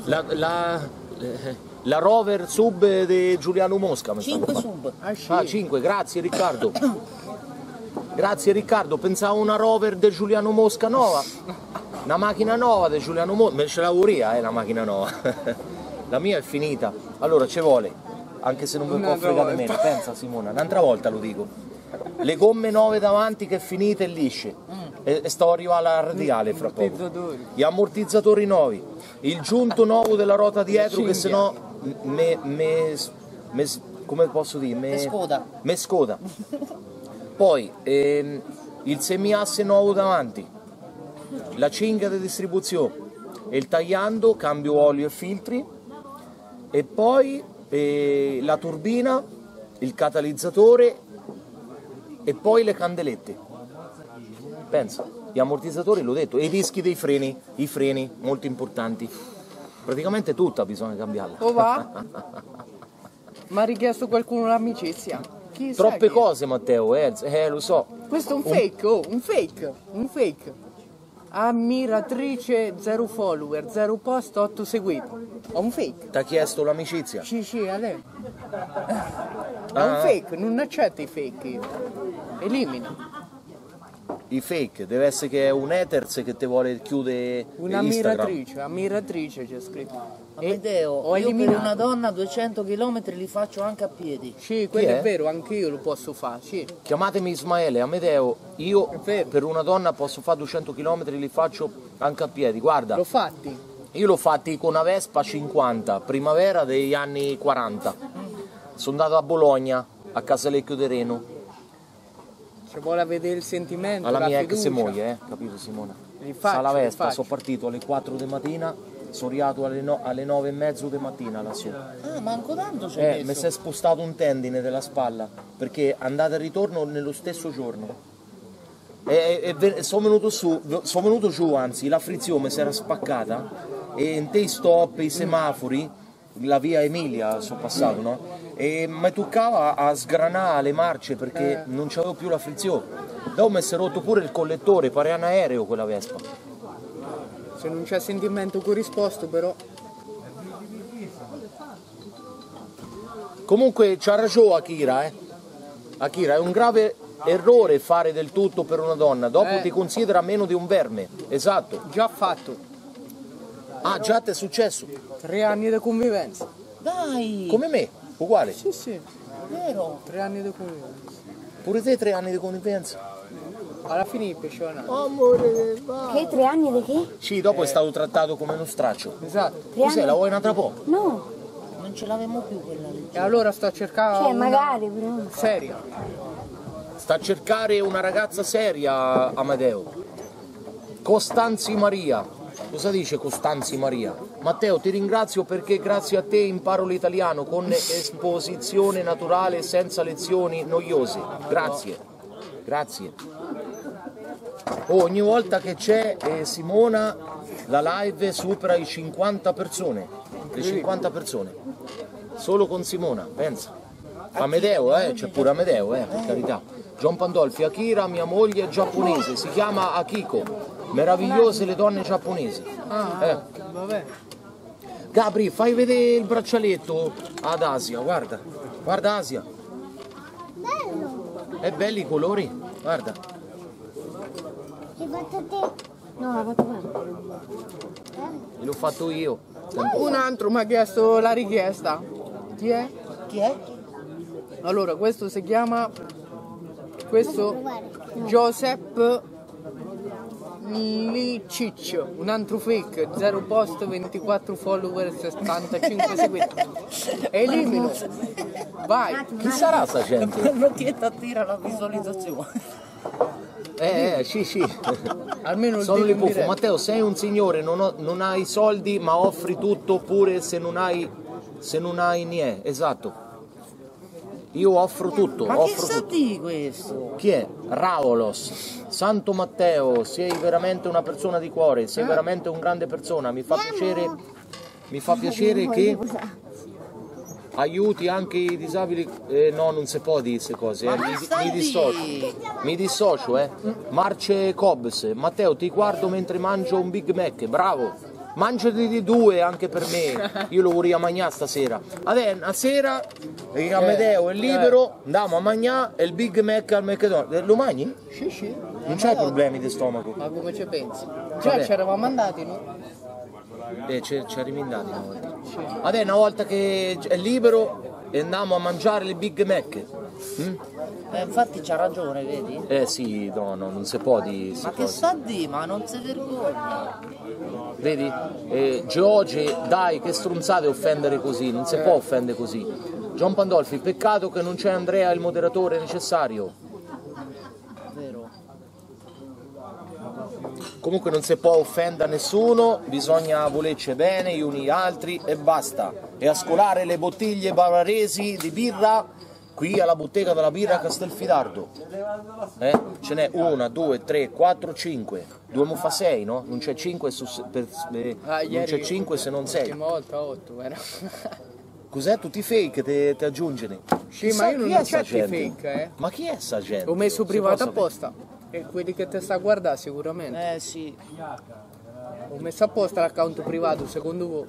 La rover sub di Giuliano Mosca mi è stato 5 fatto. sub. Ah, 5, grazie Riccardo. Grazie Riccardo, pensavo una rover di Giuliano Mosca nuova. Una macchina nuova di Giuliano Mosca. Me ce l'avevo io, una macchina nuova. La mia è finita. Allora ci vuole, anche se non mi può fregare meno. Pensa Simona, un'altra volta lo dico. Le gomme nuove davanti che finite e lisce. E sto arrivando alla radiale fra poco. Gli ammortizzatori nuovi. Il giunto nuovo della ruota dietro che sennò come posso dire? Me scoda. Poi il semiasse nuovo davanti, la cinghia di distribuzione, il tagliando, cambio olio e filtri, e poi la turbina, il catalizzatore e poi le candelette. Pensa, gli ammortizzatori l'ho detto, e i dischi dei freni, i freni molto importanti. Praticamente tutta bisogna cambiarla. Oh va? Mi ha richiesto qualcuno l'amicizia. Chi sa Troppe chi è? cose Matteo, lo so. Questo è un fake, un fake. Ammiratrice 0 follower, 0 post, 8 seguiti. È un fake. Ti ha chiesto l'amicizia? Sì, a lei. È un fake, non accetta i fake. Elimina. I fake, deve essere che è un haters che ti vuole chiudere Instagram. Ammiratrice c'è scritto. Amedeo, io per una donna 200 km li faccio anche a piedi. Sì, quello è? è vero, anche io lo posso fare, sì. Chiamatemi Ismaele, Amedeo, io per una donna posso fare 200 km, li faccio anche a piedi, guarda. L'ho fatti. Io l'ho fatti con una Vespa 50, primavera degli anni 40. Sono andato a Bologna, a Casalecchio de Reno. Se vuole vedere il sentimento, Alla la mia fiducia. ex moglie, capito Simona? Li faccio, Alla li Vespa, faccio. sono partito alle 4 di mattina, sono arrivato alle 9:30 di mattina lassù. Ah, manco tanto c'è Mi si è spostato un tendine della spalla, perché andata e ritorno nello stesso giorno. Sono venuto giù, anzi, la frizione si era spaccata e in te i stop, i semafori, la via Emilia sono passato, no? E mi toccava a sgranare le marce perché non c'avevo più la frizione. Dopo mi si è rotto pure il collettore, pare un aereo quella Vespa. Se non c'è sentimento corrisposto però. Comunque c'ha ragione Akira, Akira, è un grave errore fare del tutto per una donna, dopo ti considera meno di un verme, esatto. Già fatto. Ah, già ti è successo? 3 anni di convivenza. Dai! Come me, uguale. Sì, sì. Vero? 3 anni di convivenza. Pure te 3 anni di convivenza? Alla fine mi piaceva un anno. Amore, va. Che 3 anni di che? Sì, dopo è stato trattato come uno straccio. Esatto. Cos'è, la vuoi un'altra po'? No, Non ce l'avevamo più quella lì. E allora sto a cercare cioè una magari però. seria. Sta a cercare una ragazza seria, Amedeo. Costanzi Maria. Cosa dice Costanzi Maria? Matteo, ti ringrazio perché grazie a te imparo l'italiano con esposizione naturale senza lezioni noiose. Grazie. Grazie. Oh, ogni volta che c'è Simona la live supera i 50 persone. Le 50 persone. Solo con Simona, pensa. Amedeo, c'è pure Amedeo, per carità. John Pandolfi, Akira, mia moglie è giapponese, si chiama Akiko. Meravigliose le donne giapponesi. Vabbè. Gabri, fai vedere il braccialetto ad Asia, guarda. Guarda Asia. Bello! È belli i colori, guarda. L'hai fatto te? No, l'ha fatto quello. L'ho fatto io. Un altro mi ha chiesto la richiesta. Chi è? Chi è? Allora, questo si chiama Joseph Liciccio, un altro fake, 0 post, 24 follower, 75 seguiti. Elimino. Vai. Chi sarà sta gente? Non ti attira la visualizzazione. Sì. Almeno il Sono dico in Lipuffo. diretta. Matteo, sei un signore, non hai soldi ma offri tutto pure se non hai niente. Esatto. Io offro tutto, Ma che offro sa tutto. di questo? Chi è? Ravolos. Santo Matteo, sei veramente una persona di cuore, sei veramente un grande persona. Mi fa piacere che aiuti anche i disabili. No, non si può dire queste cose, mi dissocio. Marce Cobbs, Matteo, ti guardo mentre mangio un Big Mac, bravo. Mangiati di 2 anche per me, io lo vorrei mangiare stasera. Adesso, a sera, Amedeo è libero, andiamo a mangiare il Big Mac al McDonald's. Lo mangi? Sì. Non c'hai problemi di stomaco? Ma come ci pensi? Vabbè. Già ci eravamo andati, no? Ci eravamo andati una volta. Adesso una volta che è libero andiamo a mangiare il Big Mac. Infatti c'ha ragione, vedi? Sì, no, non si può dire. Ma che sa di? Ma non si vergogna. Vedi? George, dai, che stronzate offendere così, non si può offendere così. John Pandolfi, peccato che non c'è Andrea il moderatore necessario. Vero. Comunque non si può offendere nessuno, bisogna volerci bene gli uni gli altri e basta. E a scolare le bottiglie bavaresi di birra qui alla bottega della birra Castelfidardo. Ce n'è 1, 2, 3, 4, 5. 2 mo fa 6, no? Non c'è 5 non c'è 5 se non 6. L'ultima volta 8 era. Cos'è? Tutti fake ti aggiungene? Sì, ma io non accetto i fake, Ma chi è sta gente? Ho messo Si privato può sapere? apposta. E quelli che te sta a guardare sicuramente. Sì. Ho messo apposta l'account privato, secondo voi.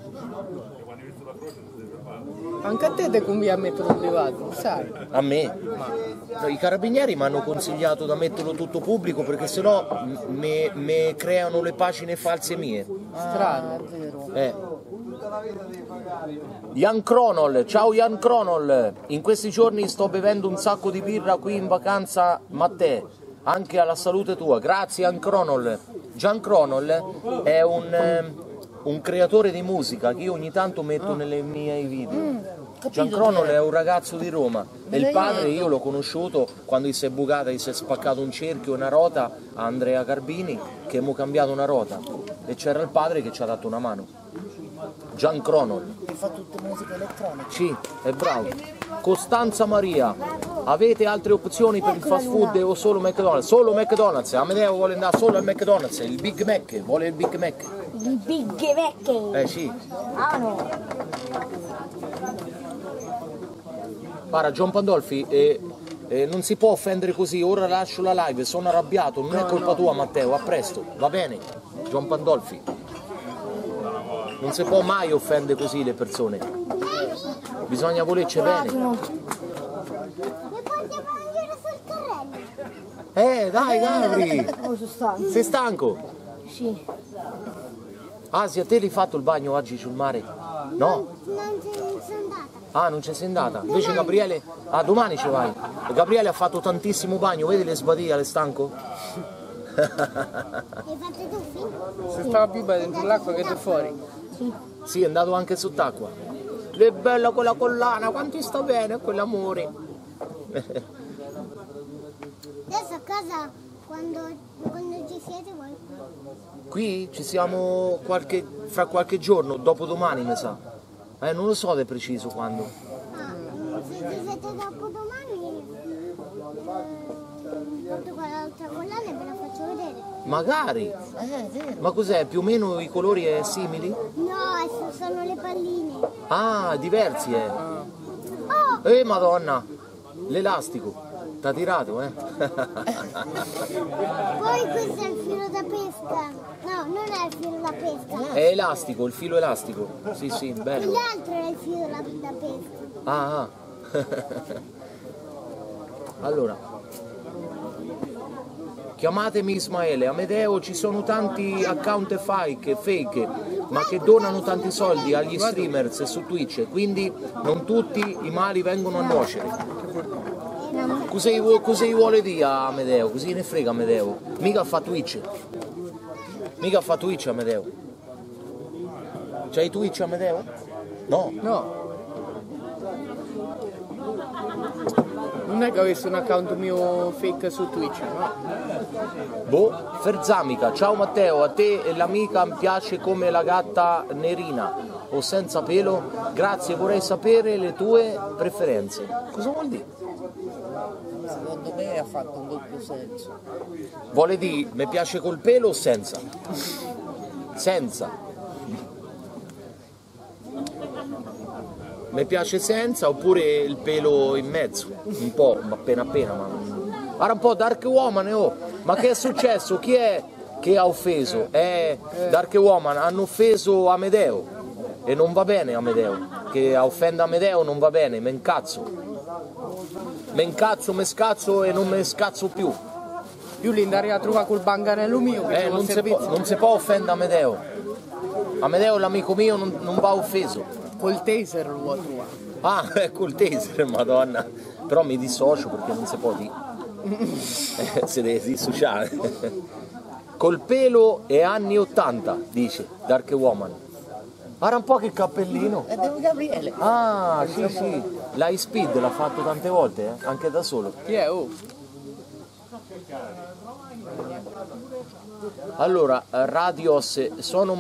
Anche a te ti conviene a metterlo privato, sai? A me? No, i carabinieri mi hanno consigliato da metterlo tutto pubblico perché sennò mi creano le pagine false mie. Strano. È vero. Jan Cronol, ciao Jan Cronol, in questi giorni sto bevendo un sacco di birra qui in vacanza, Matteo, anche alla salute tua, grazie Jan Cronol. Jan Cronol è un creatore di musica che io ogni tanto metto nelle miei video. Jan Cronol è un ragazzo di Roma e il padre io l'ho conosciuto quando si è bucata, si è spaccato un cerchio e una rota a Andrea Garbini che mi ha cambiato una rota e c'era il padre che ci ha dato una mano. Jan Cronol. E fa tutte musiche elettroniche. Sì, è bravo. Costanza Maria, avete altre opzioni per il fast food o solo McDonald's? Solo McDonald's, Amedeo vuole andare solo al McDonald's, il Big Mac, vuole il Big Mac. Il Big Mac! Sì. Ah no! Guarda, John Pandolfi, non si può offendere così, ora lascio la live, sono arrabbiato, non è colpa tua Matteo, a presto, va bene? John Pandolfi. Non si può mai offendere così le persone. Bisogna volerci bene. Dai Gabri! Sei stanco? Sì. Asia, te l'hai fatto il bagno oggi sul mare? No? Non sono andata. Ah, non ci sei andata? Invece Gabriele... Ah, domani ci vai. Gabriele ha fatto tantissimo bagno, vedi le sbadiglie, è stanco? Hai fatto i tuffi? Se stava più bene dentro l'acqua che da fuori. Sì, è andato anche sott'acqua. È bella quella collana, quanto sta bene quell'amore. Adesso a casa, quando ci siete voi? Qui ci siamo fra qualche giorno, dopodomani mi sa. Non lo so di preciso quando. Se ci siete dopo domani, porto quell'altra collana e ve la faccio vedere. Magari! Ma cos'è? Più o meno i colori è simili? No, sono le palline. Ah, diversi Madonna! L'elastico! T'ha tirato, Poi questo è il filo da pesca. No, non è il filo da pesca. È elastico, il filo elastico. Sì, sì, bello. L'altro è il filo da pesca. Ah. Allora, chiamatemi Ismaele. Amedeo, ci sono tanti account fake, ma che donano tanti soldi agli streamers su Twitch, quindi non tutti i mali vengono a nuocere. Cosa gli vuole dire a Amedeo? Così ne frega Amedeo. Mica fa Twitch. Mica fa Twitch Amedeo. C'hai Twitch Amedeo? No. Non è che avessi un account mio fake su Twitch, no? Boh, Ferzamica, ciao Matteo, a te e l'amica mi piace come la gatta nerina o senza pelo? Grazie, vorrei sapere le tue preferenze. Cosa vuol dire? Secondo me ha fatto un doppio senso. Vuole dire, mi piace col pelo o senza? Senza. Mi piace senza oppure il pelo in mezzo? Un po', ma appena ma... Guarda un po' Dark Woman, oh! Ma che è successo? Chi è che ha offeso? Dark Woman, hanno offeso Amedeo. E non va bene Amedeo. Che offenda Amedeo non va bene, me incazzo. Me scazzo e non me scazzo più. Più li andare a trovare col banganello mio che non si può offendere Amedeo. Amedeo l'amico mio non va offeso. Col taser lo vuoi trovare. Ah, col taser, madonna. Però mi dissocio perché non si può dire. Si deve dissociare. Col pelo e anni 80, dice Dark Woman. Guarda un po' che cappellino. È di Gabriele. Ah, sì. L'High Speed l'ha fatto tante volte, anche da solo. Chi è? Oh. Allora, Radios,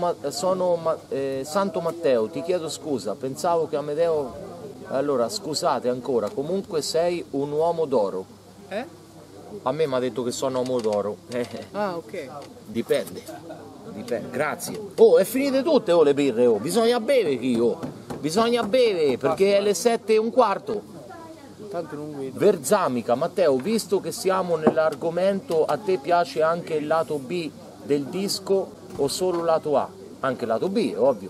Santo Matteo, ti chiedo scusa, pensavo che Amedeo... Allora, scusate ancora, comunque sei un uomo d'oro. A me mi ha detto che sono uomo d'oro. Ah, ok. Dipende, grazie. Oh, è finite tutte le birre, bisogna bere bisogna bere perché è le 7:15. Tanto non vedo. Verzamica, Matteo, visto che siamo nell'argomento, a te piace anche il lato B del disco o solo il lato A? Anche il lato B, è ovvio.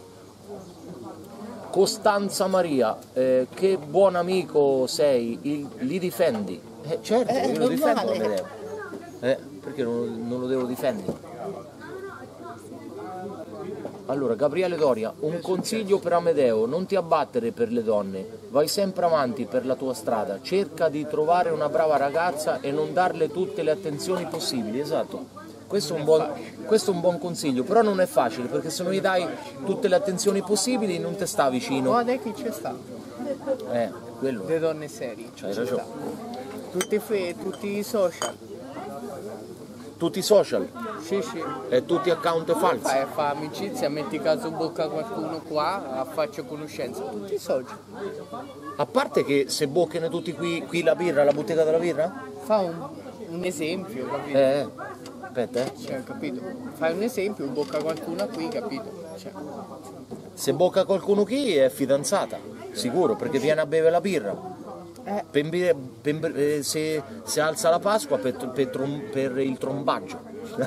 Costanza Maria, che buon amico sei, li difendi? Certo, io lo difendo Amedeo. Perché non lo devo difendere? Allora, Gabriele Doria, un consiglio per Amedeo, non ti abbattere per le donne, vai sempre avanti per la tua strada, cerca di trovare una brava ragazza e non darle tutte le attenzioni possibili, esatto. Questo è un buon consiglio, però non è facile, perché se non gli dai tutte le attenzioni possibili non ti sta vicino. Guarda che c'è sta. Quello. Le donne serie. C'hai ragione. Tutti i social. Tutti i social? Sì. E tutti account falsi? Fa amicizia, metti caso bocca a qualcuno qua, faccio conoscenza. Tutti i social. A parte che se boccano tutti qui la birra, la bottega della birra? Fa un esempio, capito? Aspetta, Cioè, capito? Fai un esempio, bocca qualcuno qui, capito? Cioè. Se bocca qualcuno qui è fidanzata, sicuro, perché viene a bere la birra. Se alza la Pasqua per il trombaggio.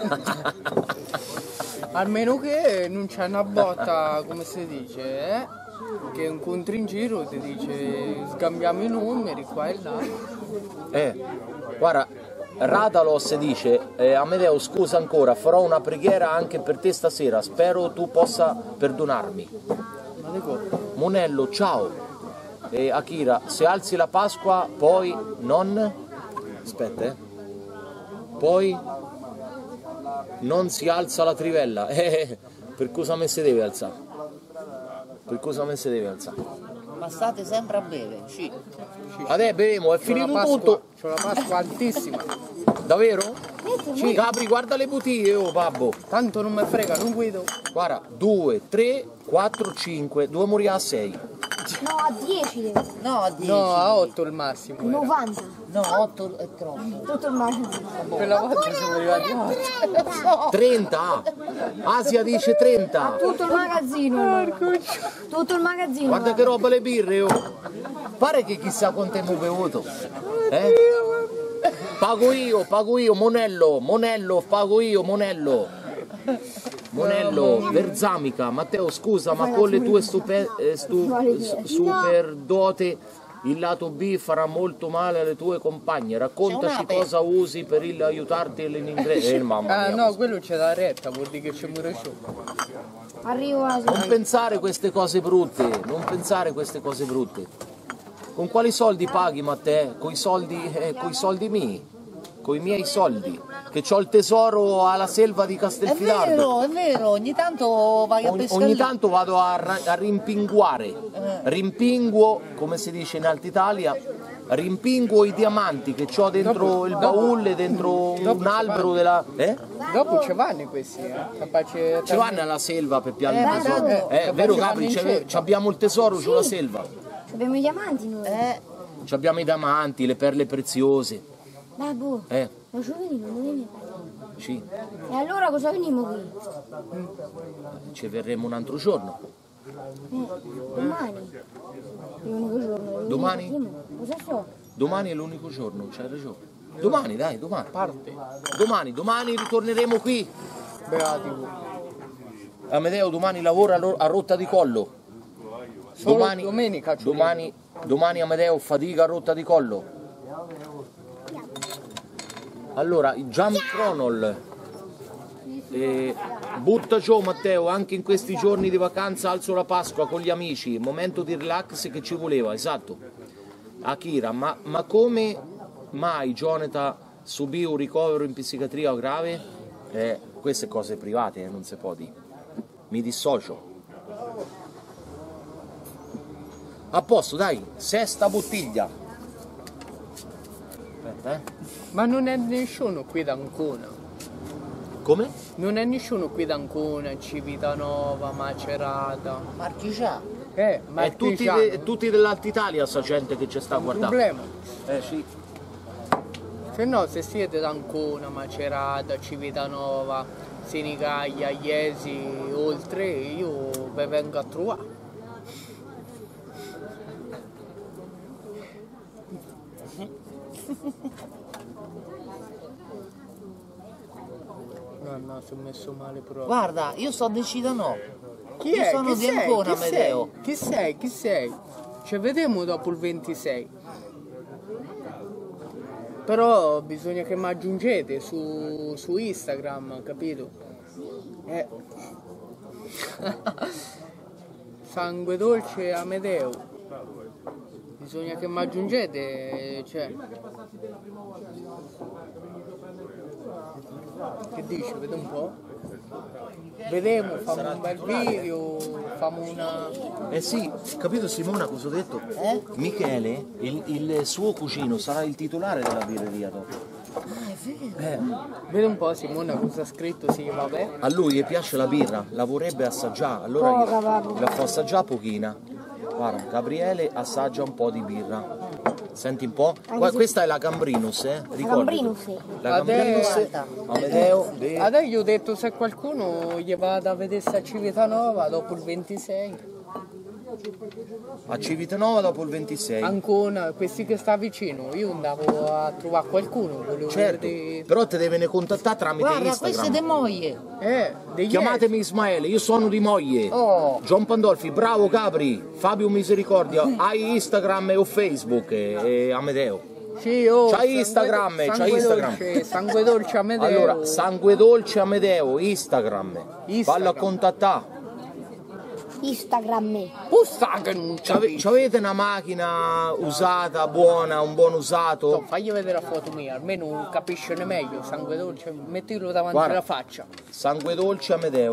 Almeno che non c'è una botta, come si dice, che incontri in giro ti dice scambiamo i numeri qua e là. Guarda, Radalos dice Amedeo, scusa ancora, farò una preghiera anche per te stasera, spero tu possa perdonarmi. Monello, ciao. Akira, se alzi la Pasqua poi non... Aspetta, poi non si alza la trivella. Per cosa me si deve alzare? Per cosa me si deve alzare? Ma state sempre a bere, sì. Adesso beviamo, è finito tutto. C'ho la Pasqua altissima. Davvero? Sì. Capri, guarda le bottiglie, oh babbo. Tanto non mi frega, non guido. Guarda, 2, 3, 4, 5, 2 morire a 6. No, a 10 deve. No, a 10. No, a 8 il massimo. 90. No, 8 è troppo. Tutto il mare. Quella volta siamo arrivati a 8. 30. Asia dice 30. Tutto il magazzino. Tutto il magazzino. Guarda che roba le birre, oh. Pare che chissà quanto abbiamo bevuto. Pago io, Monello, pago io, Monello, Verzamica, Matteo scusa, ma con le tue super dote il lato B farà molto male alle tue compagne, raccontaci cosa usi per aiutarti in inglese. Mamma mia. No, quello c'è la retta, vuol dire che c'è pure ciò. Arrivo a... Non pensare queste cose brutte, Con quali soldi paghi, Matteo? Coi soldi miei, coi miei soldi, che c'ho il tesoro alla selva di Castelfidardo. È vero, ogni tanto vai a pescare. Ogni tanto vado a rimpinguare, rimpinguo, come si dice in Alta Italia, rimpinguo i diamanti che c'ho dentro il baule, dentro un albero della... Dopo ci vanno questi, capace... Ci vanno alla selva per piano il tesoro. Vero Capri, abbiamo il tesoro sulla selva. Abbiamo i diamanti noi. Abbiamo i diamanti, le perle preziose. Babbo, ma ci veniamo, non veniamo. Sì. E allora cosa veniamo qui? Ci verremo un altro giorno. Domani. È l'unico giorno. Domani? Cosa so? Domani è l'unico giorno, c'hai ragione. Domani, dai, domani. Parte. Domani ritorneremo qui. Beati voi. Amedeo domani lavora a rotta di collo. Domani, domenica. Domani Amedeo fatica a rotta di collo. Allora, Gian Cronol, butta giù Matteo, anche in questi giorni di vacanza alzo la Pasqua con gli amici, momento di relax che ci voleva, esatto. Akira, ma come mai Jonathan subì un ricovero in psichiatria grave? Queste cose private, non si può dire. Mi dissocio. A posto, dai, sesta bottiglia. Aspetta, Ma non è nessuno qui da Ancona. Come? Non è nessuno qui da Ancona, Civitanova, Macerata. Marchigiano. Ma è tutti dell'Alta Italia sta gente che ci sta guardando. Problema. Sì. Se no, se siete da Ancona, Macerata, Civitanova, Senigallia, Iesi, oltre, io vi vengo a trovare. No, sono messo male proprio. Guarda, io sto deciso no. Chi io è? sono Chi di sei? Ancona, Chi Amedeo. sei? Chi sei? Ci vediamo dopo il 26. Però bisogna che mi aggiungete su Instagram, capito? Sangue dolce Amedeo. Bisogna che mi aggiungete, cioè. Che dici? Vedo un po'? Vedremo, famo un bel video, famo una... Sì, capito Simona cosa ho detto? Michele, il suo cugino, sarà il titolare della birreria dopo. Ah, è vero. Vedi un po' Simona cosa ha scritto, sì, vabbè. A lui gli piace la birra, la vorrebbe assaggiare, allora la fa assaggiare pochina. Guarda, Gabriele assaggia un po' di birra. Senti un po'. Questa è la Gambrinus, Ricordati. La Gambrinus. Amedeo. Adesso gli ho detto se qualcuno gli vada a vedere sta Civitanova dopo il 26. A Civitanova dopo il 26. Ancona, questi che sta vicino, io andavo a trovare qualcuno, volevo Certo, vedere... però te devono contattare tramite Guarda, Instagram. queste de moglie. Chiamatemi Ismaele, io sono di Moglie. John Pandolfi, bravo Capri, Fabio Misericordia, hai Instagram o Facebook e Amedeo. Sì, C'hai Instagram, c'hai Instagram. Dolce, sangue dolce Amedeo. Allora, Sangue Dolce Amedeo, Instagram. Fallo a contattare. Instagram. C'avete una macchina usata, buona, un buon usato? Fagli vedere la foto mia, almeno capisce meglio. Sangue dolce, mettilo davanti alla faccia. Sangue Dolce Amedeo.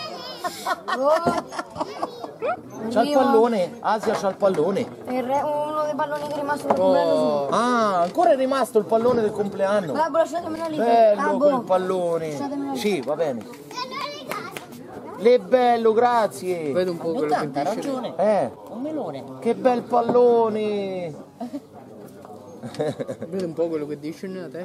C'ha il pallone, Asia c'ha il pallone. Uno dei palloni che è rimasto del compleanno. Ah, ancora è rimasto il pallone del compleanno. Babbo, lasciatemelo lì. Bello quel pallone. Sì, va bene. Le bello, grazie. Vedo un po' quello che dice. Ha ragione. Un melone. Che bel pallone. Vedo un po' quello che dice a te.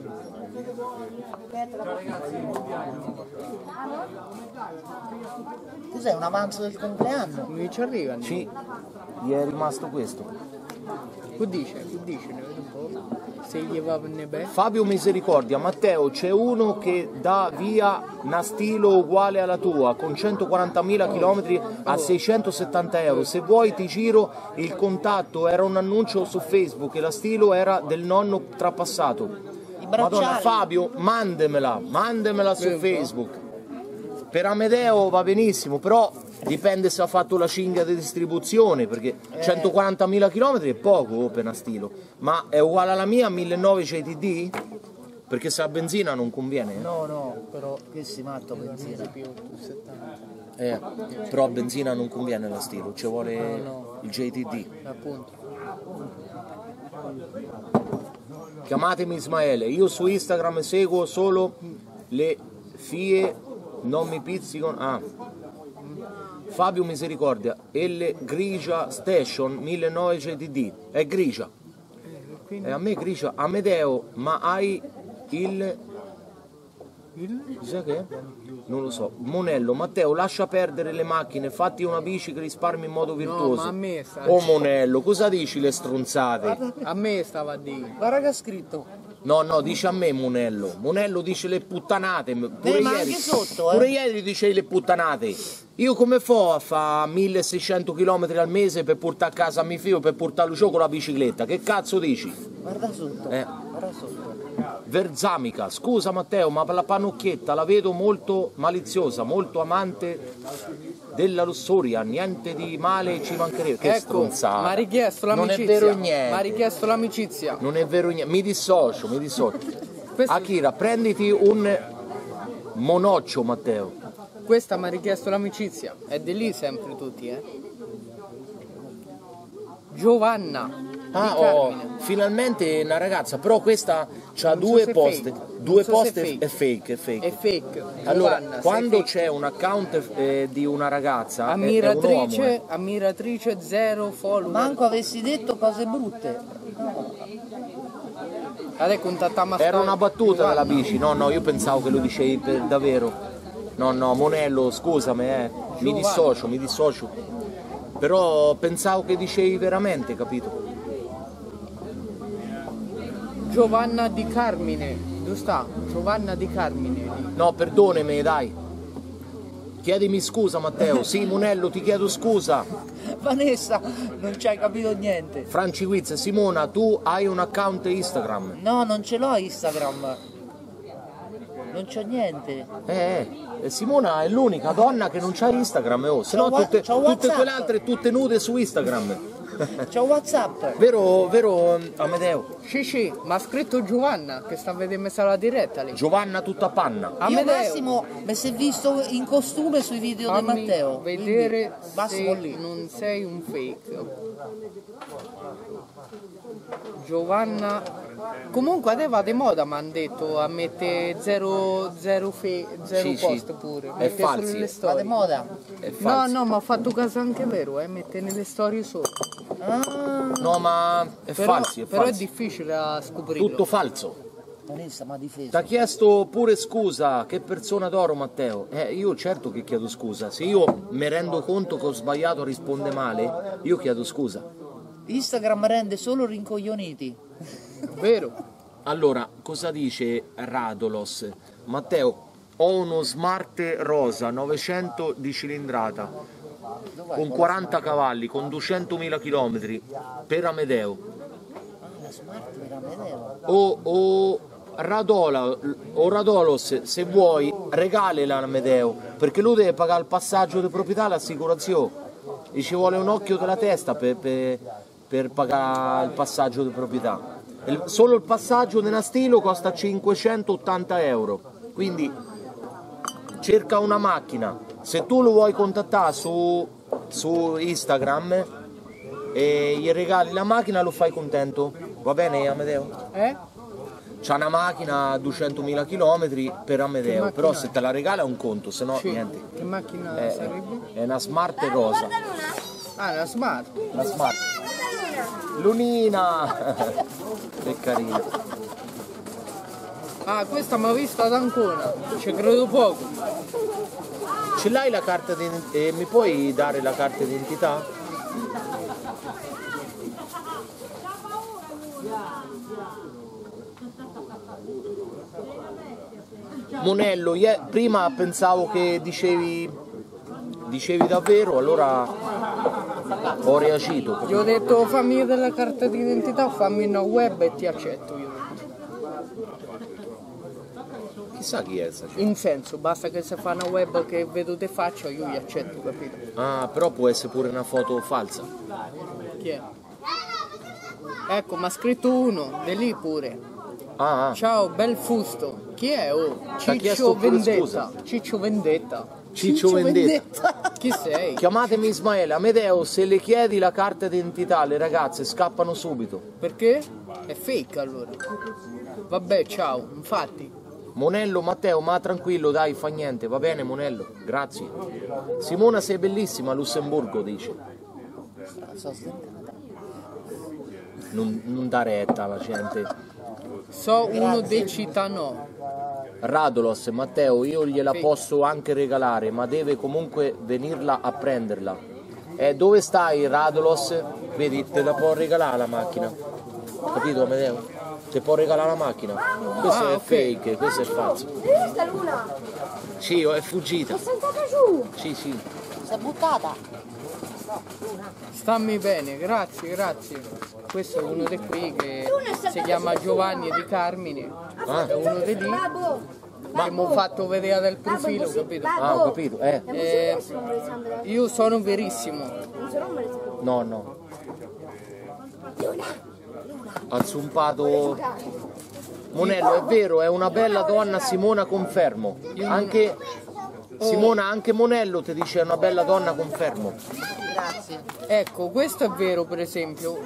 Cos'è, un avanzo del compleanno? Mi ci arrivano. Sì, gli è rimasto questo. Che dice? Ne vedo un po'. Se gli va bene bene. Fabio Misericordia, Matteo, c'è uno che dà via una stilo uguale alla tua, con 140.000 km a 670 euro. Se vuoi ti giro il contatto, era un annuncio su Facebook e la stilo era del nonno trapassato. Madonna, Fabio, mandemela su Facebook. Per Amedeo va benissimo, però dipende se ha fatto la cinghia di distribuzione, perché 140.000 km è poco per una stilo, ma è uguale alla mia 1900 CTD? Perché se a benzina non conviene. No, però che si matto benzina. Però a benzina non conviene la stilo, ci vuole il JTD. Appunto. Chiamatemi Ismaele, io su Instagram seguo solo le fie, non mi pizzicano. Fabio Misericordia, L Grigia Station 1900 CTD, è grigia. E a me grigia. Amedeo, ma hai il... Cos'è che è? Non lo so. Monello, Matteo, lascia perdere le macchine, fatti una bici che risparmi in modo virtuoso. No, ma a me sta... Oh Monello, cosa dici le stronzate? A me stava a dire. Guarda che ha scritto. No, dice a me Monello. Monello dice le puttanate. Pure ma ieri, anche sotto, pure ieri dicevi le puttanate. Io come fo a fare 1600 km al mese per portare a casa a mio figlio, per portarlo giù con la bicicletta? Che cazzo dici? Guarda sotto. Guarda sotto. Verzamica, scusa Matteo, ma per la pannocchietta la vedo molto maliziosa, molto amante della lussuria, niente di male ci mancherebbe. Che stronzata. Mi ha richiesto l'amicizia. Non è vero niente. Mi ha richiesto l'amicizia. Non è vero niente. Mi dissocio. Akira, prenditi un monoccio, Matteo. Questa mi ha richiesto l'amicizia. È di lì sempre tutti, Giovanna. Finalmente una ragazza, però questa c'ha due poste. Due poste è fake. È fake. Allora, Giovanna, quando c'è un account di una ragazza, ammiratrice, è un uomo, ammiratrice 0 follower. Manco avessi detto cose brutte. Adesso contattiamo Era una battuta della bici, no, io pensavo che lo dicevi per davvero. No, Monello, scusami, mi dissocio. Però pensavo che dicevi veramente, capito? Giovanna di Carmine, dove sta? Giovanna di Carmine. No, perdonami, dai. Chiedimi scusa, Matteo. Sì, Monello, ti chiedo scusa. Vanessa, non ci hai capito niente. Franci Quiz, Simona, tu hai un account Instagram? No, non ce l'ho Instagram. Non c'ho niente. Simona è l'unica donna che non c'ha Instagram, se no tutte quelle altre tutte nude su Instagram. C'ho WhatsApp. Vero Amedeo? Sì, ma ha scritto Giovanna che sta a vedere messa la diretta lì. Giovanna tutta panna. Io Massimo mi si è visto in costume sui video di Matteo. Vedere Massimo se lì. Non sei un fake. Giovanna. Comunque adesso va di moda, mi hanno detto, a mettere zero post pure. È falso. Va di moda. No, ma ho fatto caso anche vero, mette nelle storie sotto. No, ma è falso. Però è difficile a scoprirlo. Tutto falso. Onesta, ma difesa. T'ha chiesto pure scusa, che persona d'oro Matteo. Io certo che chiedo scusa, se io mi rendo conto che ho sbagliato a rispondere male, io chiedo scusa. Instagram rende solo rincoglioniti. Vero? Allora, cosa dice Radolos? Matteo, ho uno Smart rosa 900 di cilindrata, con 40 cavalli, con 200.000 km, per Amedeo. La Smart per Amedeo. O Radolos, se vuoi, regalala a Amedeo, perché lui deve pagare il passaggio di proprietà, l'assicurazione, e ci vuole un occhio della testa per pagare il passaggio di proprietà. Solo il passaggio di Nastilo costa 580 euro, quindi cerca una macchina. Se tu lo vuoi contattare su Instagram e gli regali la macchina, lo fai contento, va bene Amedeo? C'ha una macchina a 200.000 km per Amedeo, però se te la regala è un conto, se no niente. Che macchina sarebbe? È una Smart rosa. Ah, una Smart. La Smart. Lunina! Che carina. Ah, questa mi ha vista ad Ancona, ci credo poco. Ce l'hai la carta di mi puoi dare la carta d'identità? Monello, prima pensavo che dicevi davvero, allora ho reagito. Gli ho detto fammi della carta d'identità, fammi una web e ti accetto. Io. Chissà chi è sta gente. In senso, basta che se fa una web che vedo te faccia, io gli accetto, capito? Ah, però può essere pure una foto falsa. Chi è? Ecco, mi ha scritto uno, di lì pure. Ah. Ciao, bel fusto. Chi è? Oh, T'ha chiesto Ciccio pure Vendetta. scusa. Ciccio Vendetta. Ciccio Vendetta. Chi sei? Chiamatemi Ismaele. Amedeo, se le chiedi la carta d'identità, le ragazze scappano subito. Perché? È fake allora. Vabbè, ciao, infatti. Monello, Matteo, ma tranquillo, dai, fa niente, va bene Monello, grazie. Simona sei bellissima a Lussemburgo, dice. Non dà retta alla gente. So uno dei cittadino. Radolos, Matteo, io gliela posso anche regalare, ma deve comunque venirla a prenderla. Dove stai Radolos? Vedi, te la può regalare la macchina. Capito Amedeo? Ti può regalare la macchina. Questo è fake, questo è falso. Hai visto Luna? Sì, è fuggita. È saltata giù. Sì. Si è buttata. Stammi bene, grazie. Questo è uno di qui che si chiama Giovanni di Carmine. È uno di lì. Ma mi ho fatto vedere del profilo, capito? Ah, ho capito, Io sono verissimo. No. Ha zumpato. Monello, è vero, è una bella donna, Simona, confermo. Anche Simona, anche Monello ti dice è una bella donna, confermo. Grazie. Ecco, questo è vero, per esempio.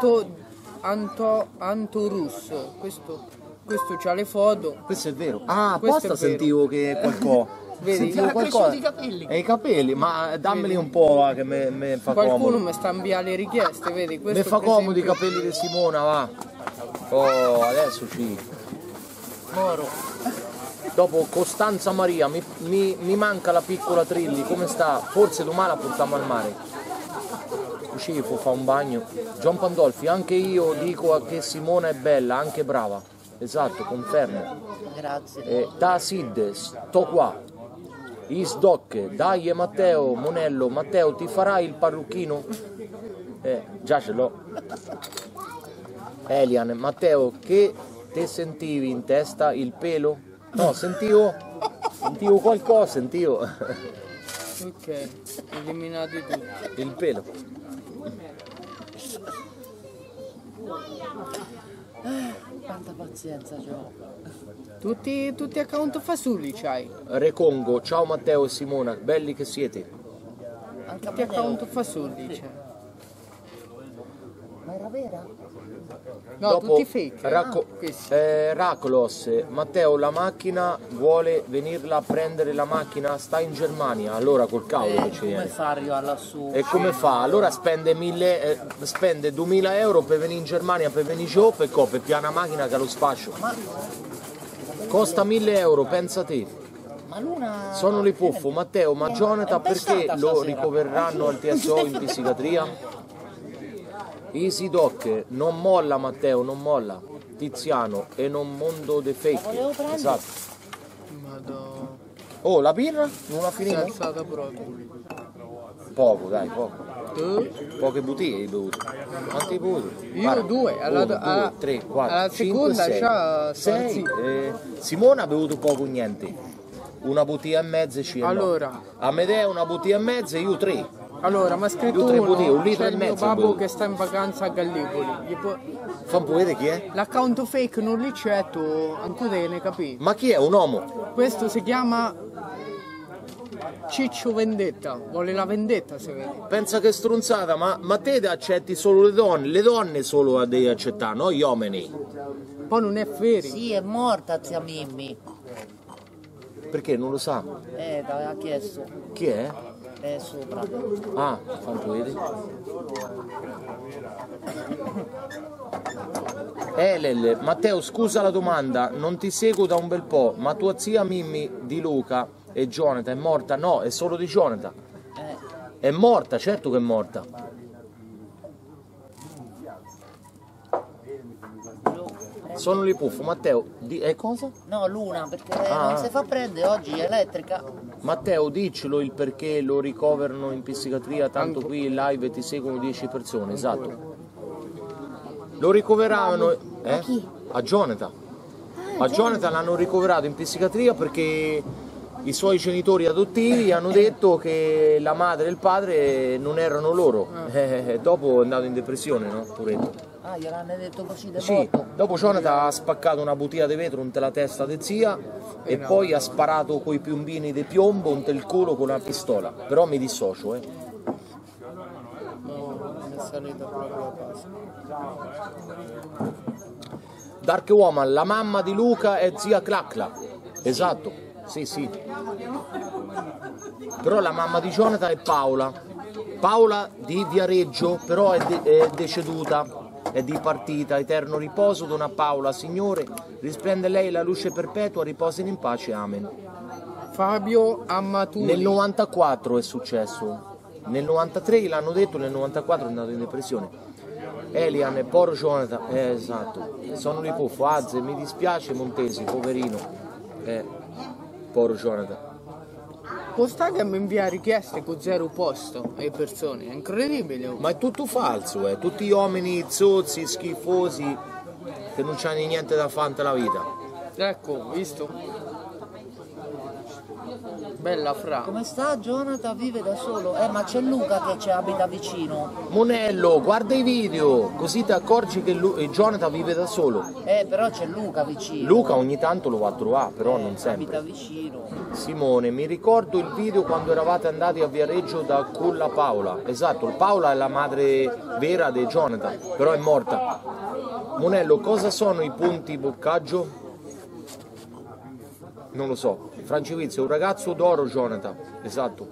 Anto Russo. Questo c'ha le foto. Questo è vero. Ah, Questo apposta è vero. sentivo che qualcosa. Vedi, Sentivo qualcosa. i capelli. E i capelli, ma dammeli un po' che me fa qualcuno comodo. mi sta inviando le richieste, vedi? Mi Questo fa per comodo i esempio- capelli di Simona, va. Oh, adesso ci. Moro. Dopo Costanza Maria, mi manca la piccola Trilli, come sta? Forse domani la portiamo al mare. Ci può fare un bagno. Gian Pandolfi, anche io dico che Simona è bella, anche brava. Esatto, confermo. Grazie. Da Sid, sto qua. Isdoc, dai Matteo, Monello, Matteo ti farai il parrucchino? Già ce l'ho. Elian, Matteo, che te sentivi in testa il pelo? No, sentivo qualcosa, Ok, eliminati tutti. il pelo. Quanta pazienza c'ho. Tutti account fasulli c'hai. Recongo, ciao Matteo e Simona, belli che siete. Anche Tutti Amedeo. account fasulli c'è. Ma era vera? No, Dopo, tutti fake. Questi. Racolos, Matteo, la macchina vuole venirla a prendere la macchina, sta in Germania, allora col cavolo che ci Come viene. fa a arrivare lassù? E come fa? Allora spende 2000 euro per venire in Germania, per venire giù, per piana macchina che ha lo spaccio. Ma Costa 1000 euro, pensa te. Ma Luna... Sono li puffo, Matteo, ma Jonathan perché lo ricoverranno al TSO in psichiatria? Easy Doc, non molla Matteo, non molla. Tiziano, e non mondo de fake. Esatto. Madonna. Oh, la birra? Non la finita? Alzata proprio. Poco, dai, poco. Tu? Poche bottiglie hai bevuto. Quanti hai bevuto? Io Guarda, 2, 1, 2, 3, 4, alla 5, seconda 6. c'ha 6. Simona ha bevuto poco niente. Una bottiglia e mezza ci allora. Amedeo una bottiglia e mezza e io 3. Allora, mi ha scritto Io 3 bottiglie, un litro c'è e il mio mezzo. babbo che sta in vacanza a Gallipoli. Fa un po' vedere chi è? L'account fake non li c'è, tu te ne capisci? Ma chi è? Un uomo? Questo si chiama Ciccio Vendetta, vuole la vendetta se vedi. Pensa che stronzata, ma te accetti solo le donne solo devi accettare, no gli uomini. Poi non è vero. Sì, è morta zia Mimmi. Perché non lo sa? T'aveva chiesto. Chi è? È sopra. Ah, fa un po' vedere. Lelle, Matteo scusa la domanda, non ti seguo da un bel po', ma tua zia Mimmi di Luca e Jonathan è morta? No, è solo di Jonathan. È morta, certo che è morta. Sono li puffo, Matteo, cosa? No, Luna, perché non si fa prendere oggi, è elettrica. Matteo, diccelo il perché lo ricoverano in psichiatria, tanto qui in live ti seguono 10 persone, esatto. Lo ricoveravano a Jonathan. A Jonathan l'hanno ricoverato in psichiatria perché i suoi genitori adottivi hanno detto che la madre e il padre non erano loro. Dopo è andato in depressione, no? Poretto. Ah, gliel'hanno detto così da Sì, dopo Jonathan ha spaccato una bottiglia di vetro in la testa di zia e poi ha sparato coi piombini di piombo in il culo con una pistola. Però mi dissocio, No, è salita proprio la pasta. Dark Woman, la mamma di Luca è zia Clacla. Esatto, sì, sì. Però la mamma di Jonathan è Paola. Paola di Viareggio, però è deceduta. È dipartita, eterno riposo, dona Paola, Signore, risplende lei la luce perpetua, riposino in pace, amen. Fabio Amaturi. Nel 94 è successo, nel 93 l'hanno detto, nel 94 è andato in depressione. Elian e Poro Jonathan, esatto, sono li puffo, Azze, mi dispiace Montesi, poverino, Poro Jonathan. Può stare che mi invia richieste con 0 posto alle persone, è incredibile. Ma è tutto falso, tutti gli uomini zozzi, schifosi, che non c'hanno niente da fare nella vita. Ecco, visto? Bella fra. Come sta Jonathan? Vive da solo? Ma c'è Luca che ci abita vicino. Monello, guarda i video, così ti accorgi che Jonathan vive da solo. Però c'è Luca vicino. Luca ogni tanto lo va a trovare, però non sempre. Abita vicino. Simone, mi ricordo il video quando eravate andati a Viareggio con la Paola. Esatto, Paola è la madre vera di Jonathan, però è morta. Monello, cosa sono i punti boccaggio? Non lo so. Francivizio, un ragazzo d'oro Jonathan, esatto.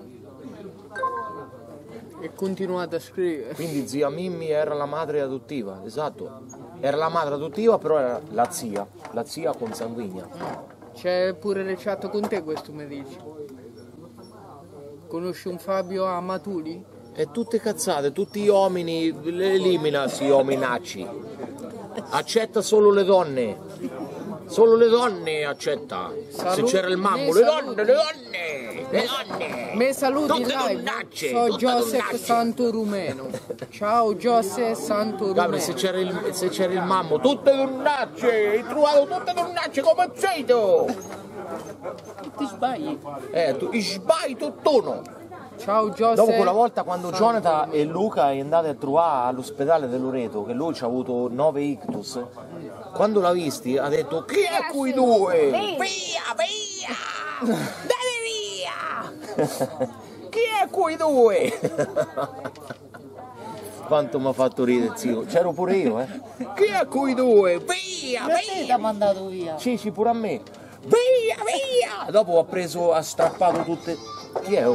E continuate a scrivere. Quindi zia Mimmi era la madre adottiva, esatto. Era la madre adottiva, però era la zia consanguigna. C'è pure le chat con te, questo mi dici. Conosci un Fabio Amaturi? E tutte cazzate, tutti gli uomini, elimina sti ominacci. Accetta solo le donne. Solo le donne accetta. Se c'era il mammo, le donne. Me saluti tutte live. Donnacce, Sono tutte Giuseppe donnacce. Santo Rumeno. Ciao Giuseppe Santo Rumeno. Gabri, se c'era il mammo, tutte donnacce, hai trovato tutte donnacce come zito. Ti sbagli. Tu sbagli tutt'uno. Ciao Giuseppe. Dopo quella volta quando Jonathan e Luca è andati a trovare all'ospedale di Loreto, che lui ci ha avuto 9 ictus, quando l'ha visti ha detto chi è quei due? Via, date via! Chi è quei due? Quanto mi ha fatto ridere, zio, c'ero pure io, Chi è quei due? Via, Perché ti ha mandato via? Sì, pure a me. Via! Dopo ha strappato tutte. Chi è?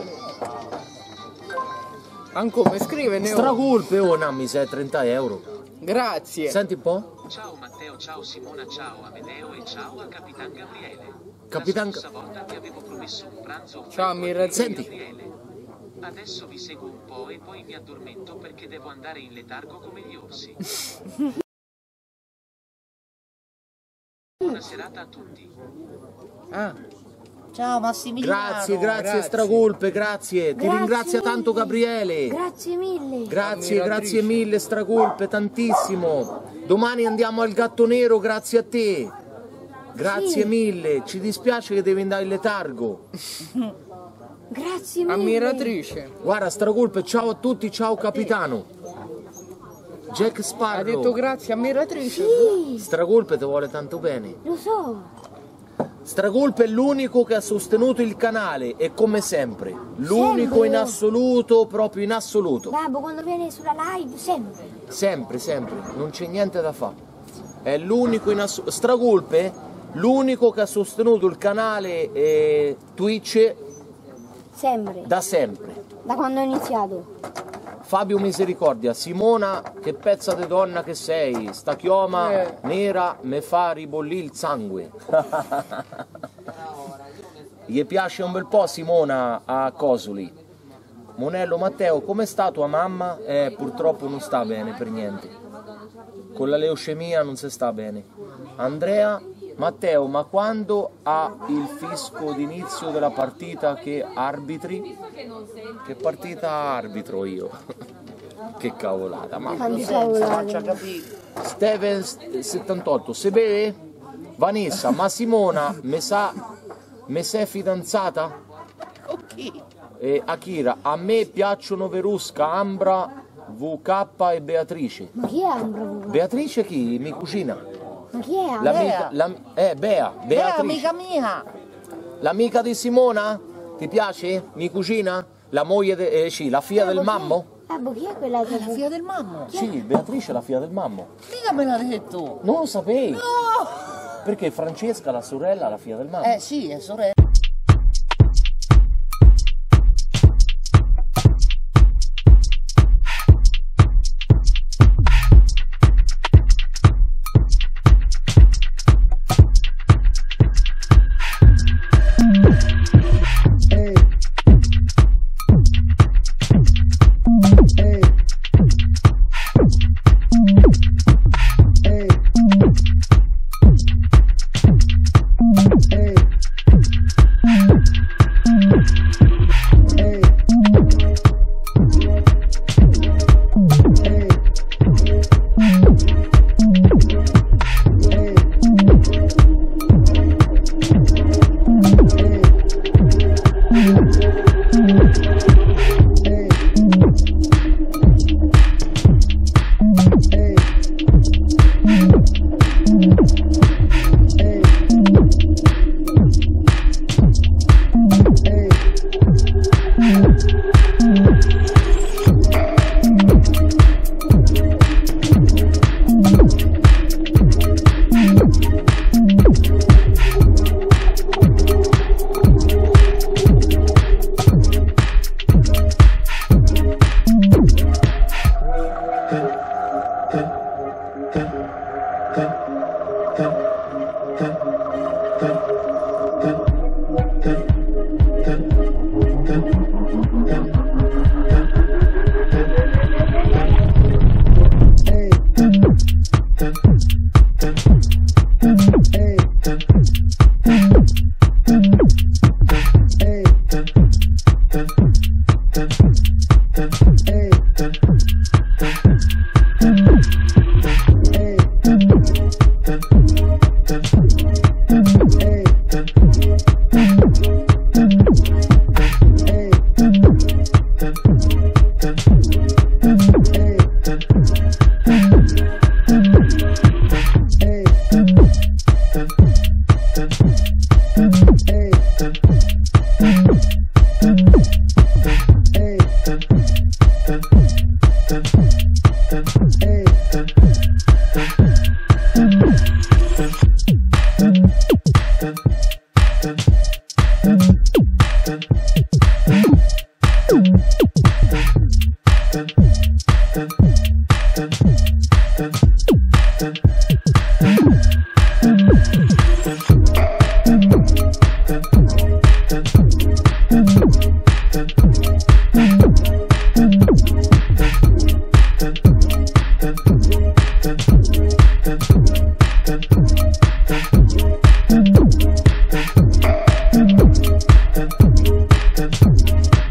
Ancora scrive Neo. Stracolpe, Nammi, sei 30 euro. Grazie. Senti un po'. Ciao Matteo, ciao Simona, ciao Amedeo e ciao a Capitan Gabriele. Capitan... La scorsa volta vi avevo promesso un pranzo. Ciao Mirra, senti. Gabriele. Adesso vi seguo un po' e poi mi addormento perché devo andare in letargo come gli orsi. Buona serata a tutti. Ciao Massimiliano. Grazie Stragolpe, grazie. Ti ringrazia mille. tanto Gabriele. Grazie mille. Grazie mille Stragolpe, tantissimo. Domani andiamo al Gatto Nero, grazie a te. Grazie mille. Ci dispiace che devi andare in letargo. Grazie mille. Ammiratrice. Guarda Stragolpe, ciao a tutti, ciao capitano. Jack Sparrow. Ha detto grazie, ammiratrice. Sì, Stragolpe ti vuole tanto bene. lo so. Stragolpe è l'unico che ha sostenuto il canale e come sempre, l'unico Sempre. in assoluto, proprio in assoluto. Babbo, quando viene sulla live, sempre. Sempre, non c'è niente da fare. È l'unico in assoluto. Stragolpe, l'unico che ha sostenuto il canale Twitch Sempre. da sempre. Da quando ho iniziato. Fabio Misericordia, Simona, che pezza di donna che sei, sta chioma nera me fa ribollì il sangue. Gli piace un bel po' Simona a Cosoli. Monello Matteo, come sta tua mamma? Purtroppo non sta bene per niente. Con la leucemia non si sta bene. Andrea, Matteo, ma quando ha il fisco d'inizio della partita che arbitri? Che partita arbitro io? Che cavolata, mamma. Steven 78, se beve? Vanessa, ma Simona me sei fidanzata? E Akira, a me piacciono Verusca, Ambra, VK e Beatrice. Ma chi è Ambra? Beatrice chi? Mi cucina. Ma chi è? L'amica, Beatrice. amica mia. L'amica di Simona? Ti piace? Mi cucina? La moglie, sì, la figlia del mammo? Babbo, chi è quella che... La figlia del mammo. Sì, Beatrice è la figlia del mammo. Mica me l'ha detto. Non lo sapevi? No! Perché Francesca, la sorella, è la figlia del mammo. Sì, è sorella.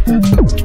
Thank